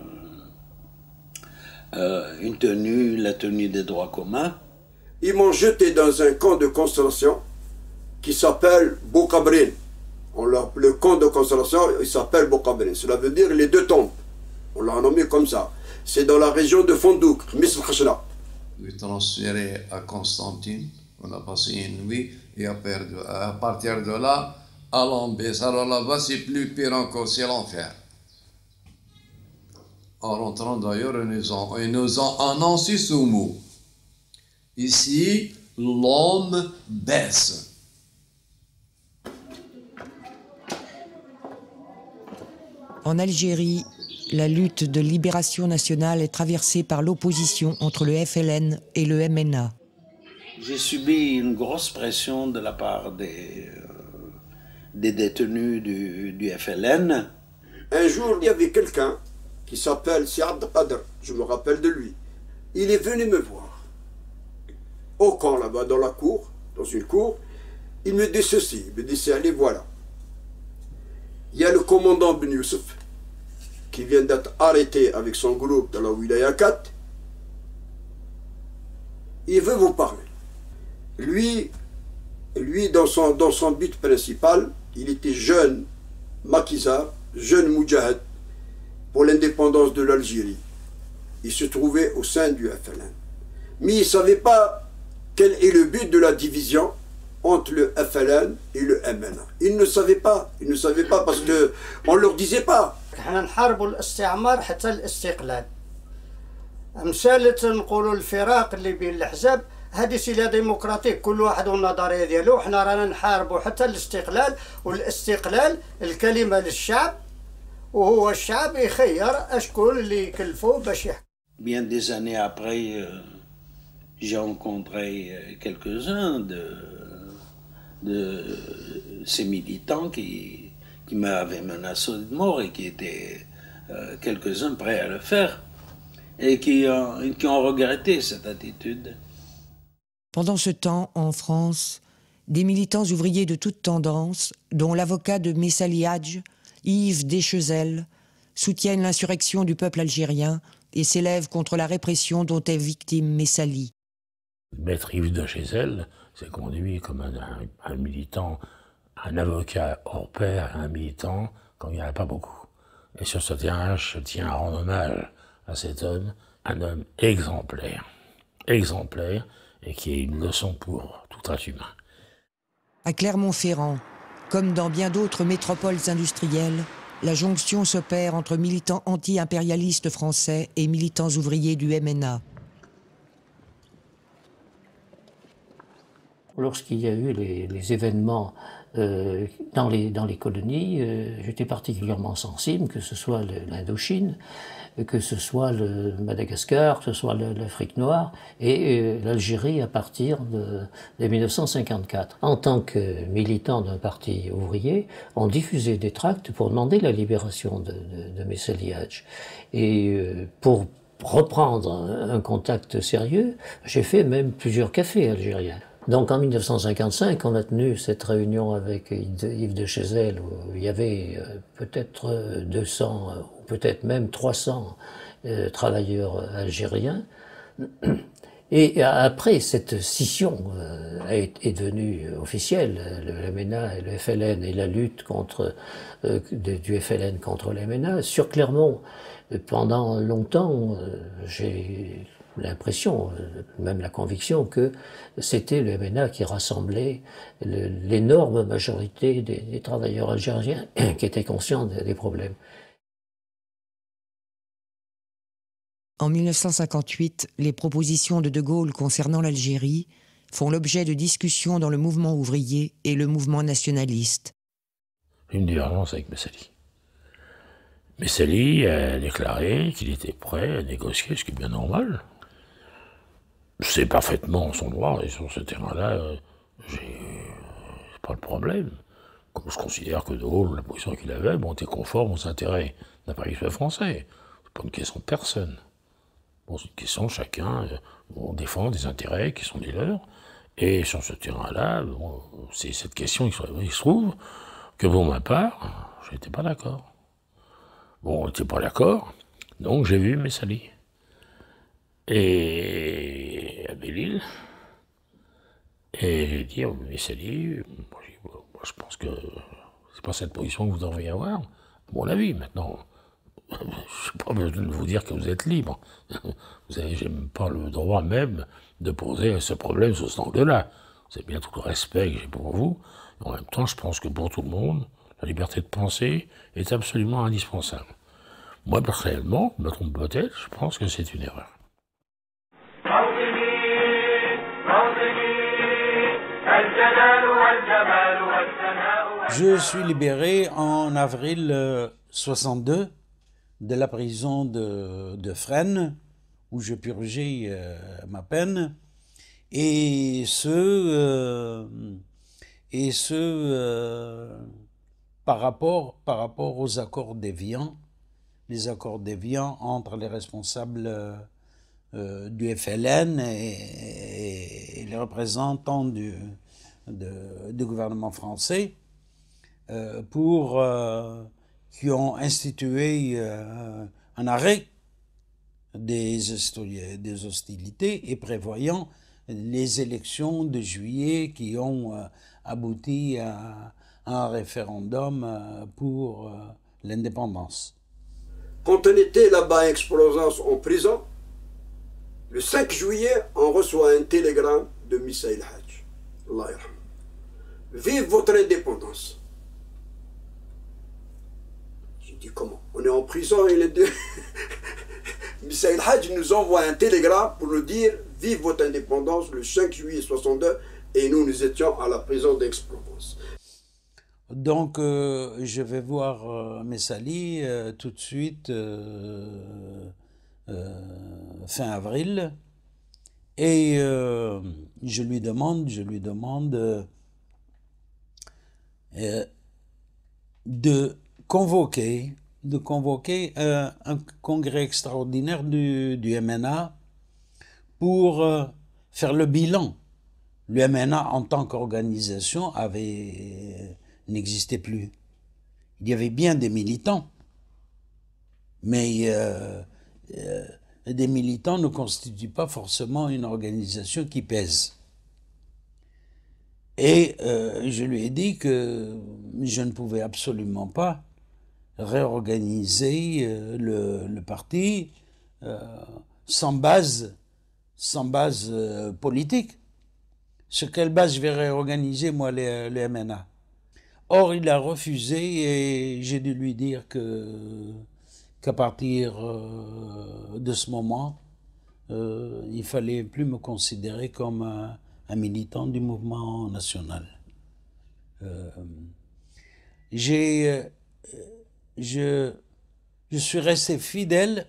la tenue des droits communs. Ils m'ont jeté dans un camp de concentration qui s'appelle Boukabrine. Le camp de concentration, il s'appelle Boukabrine. Cela veut dire les 2 tombes. On l'a nommé comme ça. C'est dans la région de Fondouk, Misr Khachla. Je suis transféré à Constantine. On a passé une nuit. Et à partir de là, à Lambès. Alors là-bas, c'est plus pire encore, c'est l'enfer. En rentrant d'ailleurs, ils nous ont annoncé ce mot. Ici, l'homme baisse. En Algérie, la lutte de libération nationale est traversée par l'opposition entre le FLN et le MNA. J'ai subi une grosse pression de la part des détenus du FLN. Un jour, il y avait quelqu'un qui s'appelle Siad Qadr, je me rappelle de lui. Il est venu me voir. Au camp, là-bas, dans la cour, dans une cour, il me dit ceci, il me dit, allez, voilà. Il y a le commandant Ben Youssef, qui vient d'être arrêté avec son groupe dans la Wilaya 4. Il veut vous parler. Lui dans son but principal, il était jeune maquisard, jeune moudjahid pour l'indépendance de l'Algérie. Il se trouvait au sein du FLN. Mais il ne savait pas quel est le but de la division entre le FLN et le MNA. Il ne savait pas parce qu'on ne leur disait pas. احنا نحاربوا الاستعمار حتى الاستقلال. مسالة نقولوا الفراق اللي بين الأحزاب هذه سيلا ديمقراطيك كل واحد والنظرية ديالو، حنا رانا نحاربوا حتى الاستقلال، والاستقلال الكلمة للشعب وهو الشعب يخير اشكون اللي يكلفوه باش يحكم. Bien des années après, j'ai rencontré quelques-uns de ces militants qui m'avaient menacé de mort et qui étaient quelques-uns prêts à le faire et qui ont regretté cette attitude. Pendant ce temps, en France, des militants ouvriers de toutes tendances, dont l'avocat de Messali Hadj, Yves Deschezelles, soutiennent l'insurrection du peuple algérien et s'élèvent contre la répression dont est victime Messali. Maître Yves Deschezelles s'est conduit comme un militant, un avocat hors pair, un militant, quand il n'y en a pas beaucoup. Et sur ce terrain, je tiens à rendre hommage à cet homme, un homme exemplaire, et qui est une leçon pour tout être humain. À Clermont-Ferrand, Comme dans bien d'autres métropoles industrielles, la jonction s'opère entre militants anti-impérialistes français et militants ouvriers du MNA. Lorsqu'il y a eu les événements dans les colonies, j'étais particulièrement sensible, que ce soit l'Indochine, que ce soit le Madagascar, que ce soit l'Afrique noire et l'Algérie à partir de 1954. En tant que militant d'un parti ouvrier, on diffusait des tracts pour demander la libération de Messali Hadj. Et pour reprendre un contact sérieux, j'ai fait même plusieurs cafés algériens. Donc en 1955, on a tenu cette réunion avec Yves de Chazelle où il y avait peut-être 200 ou peut-être même 300 travailleurs algériens. Et après, cette scission est devenue officielle, le MNA et le FLN et la lutte du FLN contre le MNA. Sur Clermont, pendant longtemps, j'ai l'impression, même la conviction, que c'était le MNA qui rassemblait l'énorme majorité des travailleurs algériens qui étaient conscients des problèmes. En 1958, les propositions de Gaulle concernant l'Algérie font l'objet de discussions dans le mouvement ouvrier et le mouvement nationaliste. Une divergence avec Messali. Messali a déclaré qu'il était prêt à négocier, ce qui est bien normal. C'est parfaitement son droit, et sur ce terrain-là, j'ai pas de problème. Comme je considère que De Gaulle, la position qu'il avait, était conforme aux intérêts d'un impérialisme français. C'est pas une question de personne. C'est une question de chacun, on défend des intérêts qui sont les leurs, et sur ce terrain-là, c'est cette question il se trouve que pour ma part, je n'étais pas d'accord. On n'était pas d'accord, donc j'ai vu Messali. Et à Belle-Île, et j'ai dit, Messali, je pense que c'est pas cette position que vous devriez avoir, à mon avis. Maintenant, je n'ai pas besoin de vous dire que vous êtes libre. Vous n'avez pas le droit même de poser ce problème sous cet angle-là. C'est bien tout le respect que j'ai pour vous. En même temps, je pense que pour tout le monde, la liberté de penser est absolument indispensable. Moi, personnellement, je me trompe peut-être, je pense que c'est une erreur. Je suis libéré en avril 62 de la prison de Fresnes, où je purgeais ma peine, et par rapport aux accords d'Évian, les accords d'Évian entre les responsables du FLN et les représentants du gouvernement français, qui ont institué un arrêt des hostilités et prévoyant les élections de juillet qui ont abouti à un référendum pour l'indépendance. Quand on était là-bas à Aix-Provence en prison, le 5 juillet, on reçoit un télégramme de Messaïl Hadj. Allah yarham. Vive votre indépendance. J'ai dit comment? On est en prison et les deux. Messaïl Hadj nous envoie un télégramme pour nous dire vive votre indépendance le 5 juillet 62 et nous étions à la prison d'Aix-Provence. Donc je vais voir Messali tout de suite fin avril et je lui demande de convoquer un congrès extraordinaire du MNA pour faire le bilan. Le MNA en tant qu'organisation n'existait plus. Il y avait bien des militants, mais des militants ne constituent pas forcément une organisation qui pèse. Et je lui ai dit que je ne pouvais absolument pas réorganiser le parti sans base politique. Sur quelle base je vais réorganiser, moi, le MNA? Or, il a refusé et j'ai dû lui dire qu'à partir de ce moment, il fallait plus me considérer comme un militant du mouvement national. Je suis resté fidèle,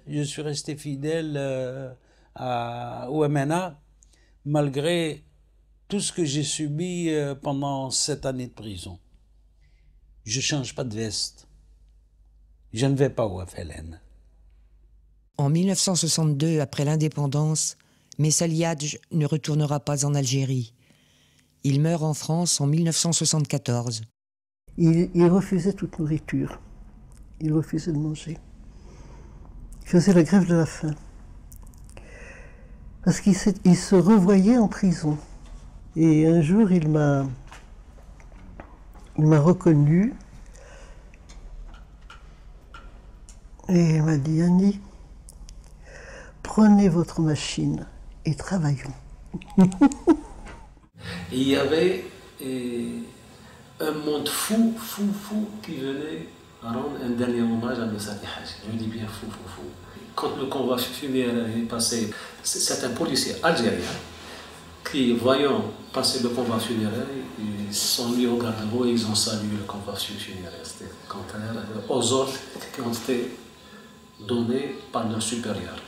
au MNA, malgré tout ce que j'ai subi pendant 7 années de prison. Je ne change pas de veste. Je ne vais pas au FLN. En 1962, après l'indépendance, Messali Hadj ne retournera pas en Algérie. Il meurt en France en 1974. Il refusait toute nourriture. Il refusait de manger. Il faisait la grève de la faim. Parce qu'il se revoyait en prison. Et un jour, il m'a reconnu. Et il m'a dit, Annie, prenez votre machine et travaillons. Et il y avait un monde fou qui venait rendre un dernier hommage à Messali Hadj. Je dis bien fou. Quand le convoi funéraire est passé, c'est un policier algérien qui, voyant passer le convoi funéraire, ils sont mis au garde-à-vous et ils ont salué le convoi funéraire. C'était contraire aux ordres qui ont été donnés par leur supérieur.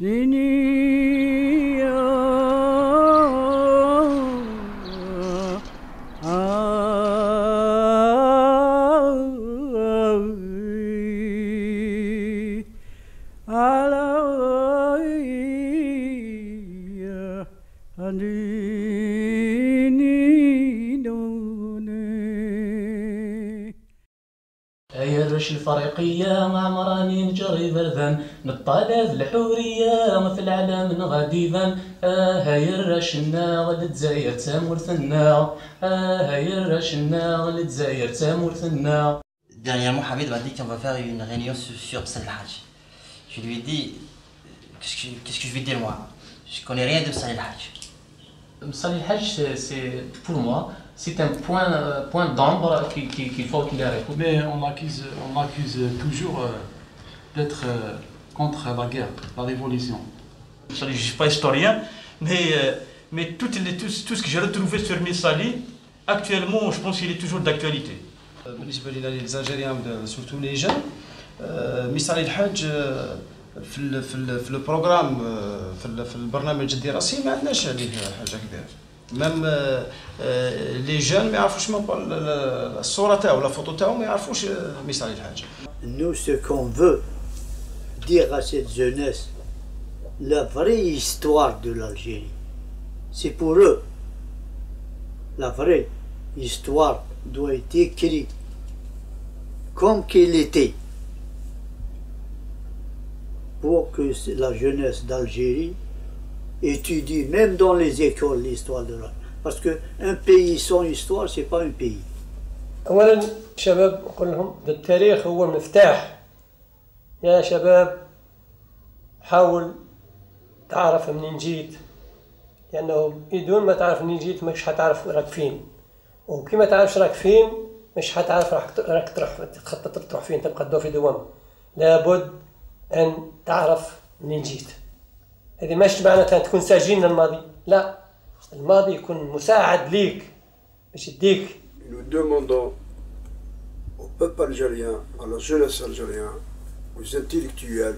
الفريقية مع مراني نجري برذان نطالب الحورية مثل العالم غديبا هاي الرشنا ولتزاير تامورثنا هاي الرشنا ولتزاير تامورثنا. Dernièrement, Hamid m'a dit qu'on va faire une réunion sur Messali Hadj. Je lui ai dit, qu'est-ce que je vais dire moi? Je connais rien de Messali Hadj. Messali Hadj, c'est pour moi, c'est un point d'ombre qu'il faut qu'il arrête. Mais on accuse toujours d'être contre la guerre, la révolution. Je ne suis pas historien, mais tout ce que j'ai retrouvé sur Messali, actuellement, je pense qu'il est toujours d'actualité. Les Algériens, surtout les jeunes, Messali Hadj, في البروغرام في البرنامج الدراسي ما عندناش عليه حاجه كبيره. ميم لي جون ما يعرفوش الصوره تاعو ولا الفوتو تاعو ما يعرفوش Messali Hadj. Nous, ce qu'on veut dire à cette jeunesse, la vraie histoire de l'Algérie, c'est pour eux. La vraie histoire doit être écrite comme qu'elle était, pour que la jeunesse d'Algérie étudie, même dans les écoles, l'histoire de l'Algérie. Parce qu'un pays sans histoire, c'est pas un pays. أولا شباب نقول لهم التاريخ هو المفتاح. يا شباب حاول تعرف منين جيت، لأنه بدون ما تعرف منين جيت مش حتعرف راك فين، وكي ما تعرفش راك فين مش حتعرف راك تخطط تروح فين، تبقى تدور في دوام. لابد أن تعرف منين جيت. هذه مش معناتها تكون سجين للماضي، لا، الماضي يكون مساعد ليك باش يديك. Nous demandons au peuple algérien, à la jeunesse algérienne, aux intellectuels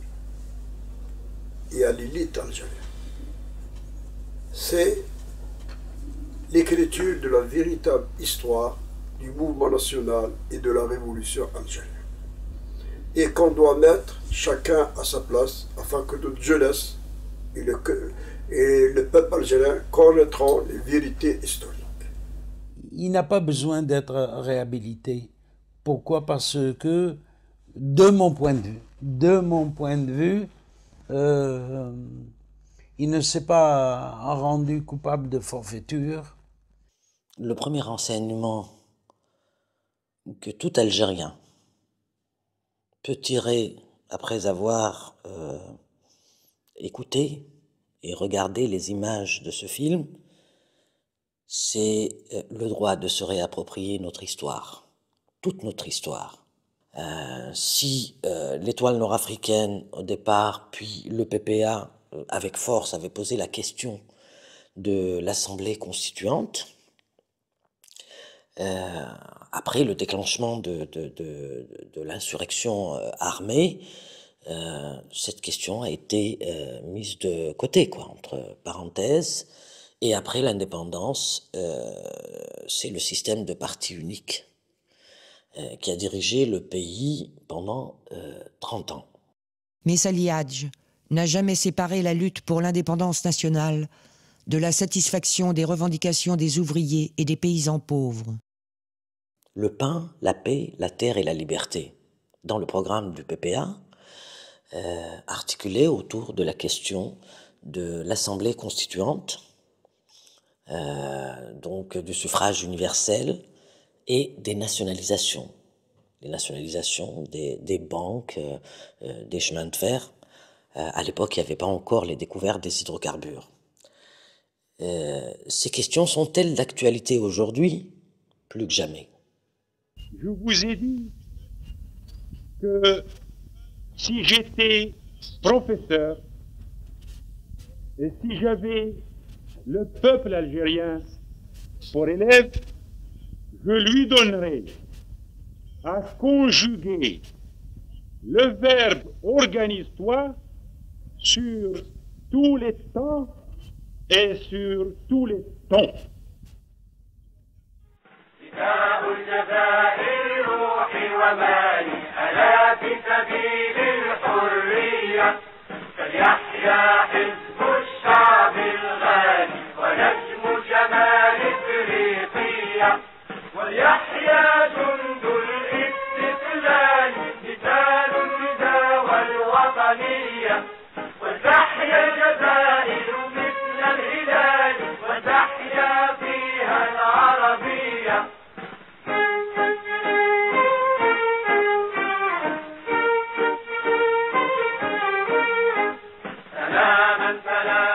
et à l'élite algérienne. C'est l'écriture de la véritable histoire du mouvement national et de la révolution algérienne. Et qu'on doit mettre chacun à sa place afin que notre jeunesse et le peuple algérien connaîtront les vérités historiques. Il n'a pas besoin d'être réhabilité. Pourquoi? Parce que, de mon point de vue, il ne s'est pas rendu coupable de forfaiture. Le premier enseignement que tout Algérien peut tirer après avoir écouté et regardé les images de ce film, c'est le droit de se réapproprier notre histoire, toute notre histoire. Si l'étoile nord-africaine au départ, puis le PPA, avec force, avait posé la question de l'Assemblée constituante, après le déclenchement de l'insurrection armée, cette question a été mise de côté, quoi, entre parenthèses, et après l'indépendance, c'est le système de parti unique qui a dirigé le pays pendant 30 ans. Messali Hadj n'a jamais séparé la lutte pour l'indépendance nationale de la satisfaction des revendications des ouvriers et des paysans pauvres. Le pain, la paix, la terre et la liberté, dans le programme du PPA, articulé autour de la question de l'Assemblée constituante, donc du suffrage universel et des nationalisations. Les nationalisations des banques, des chemins de fer. À l'époque, il n'y avait pas encore les découvertes des hydrocarbures. Ces questions sont-elles d'actualité aujourd'hui? Plus que jamais. Je vous ai dit que si j'étais professeur et si j'avais le peuple algérien pour élève, je lui donnerais à conjuguer le verbe « organise-toi » sur tous les temps et sur tous les tons. سلاما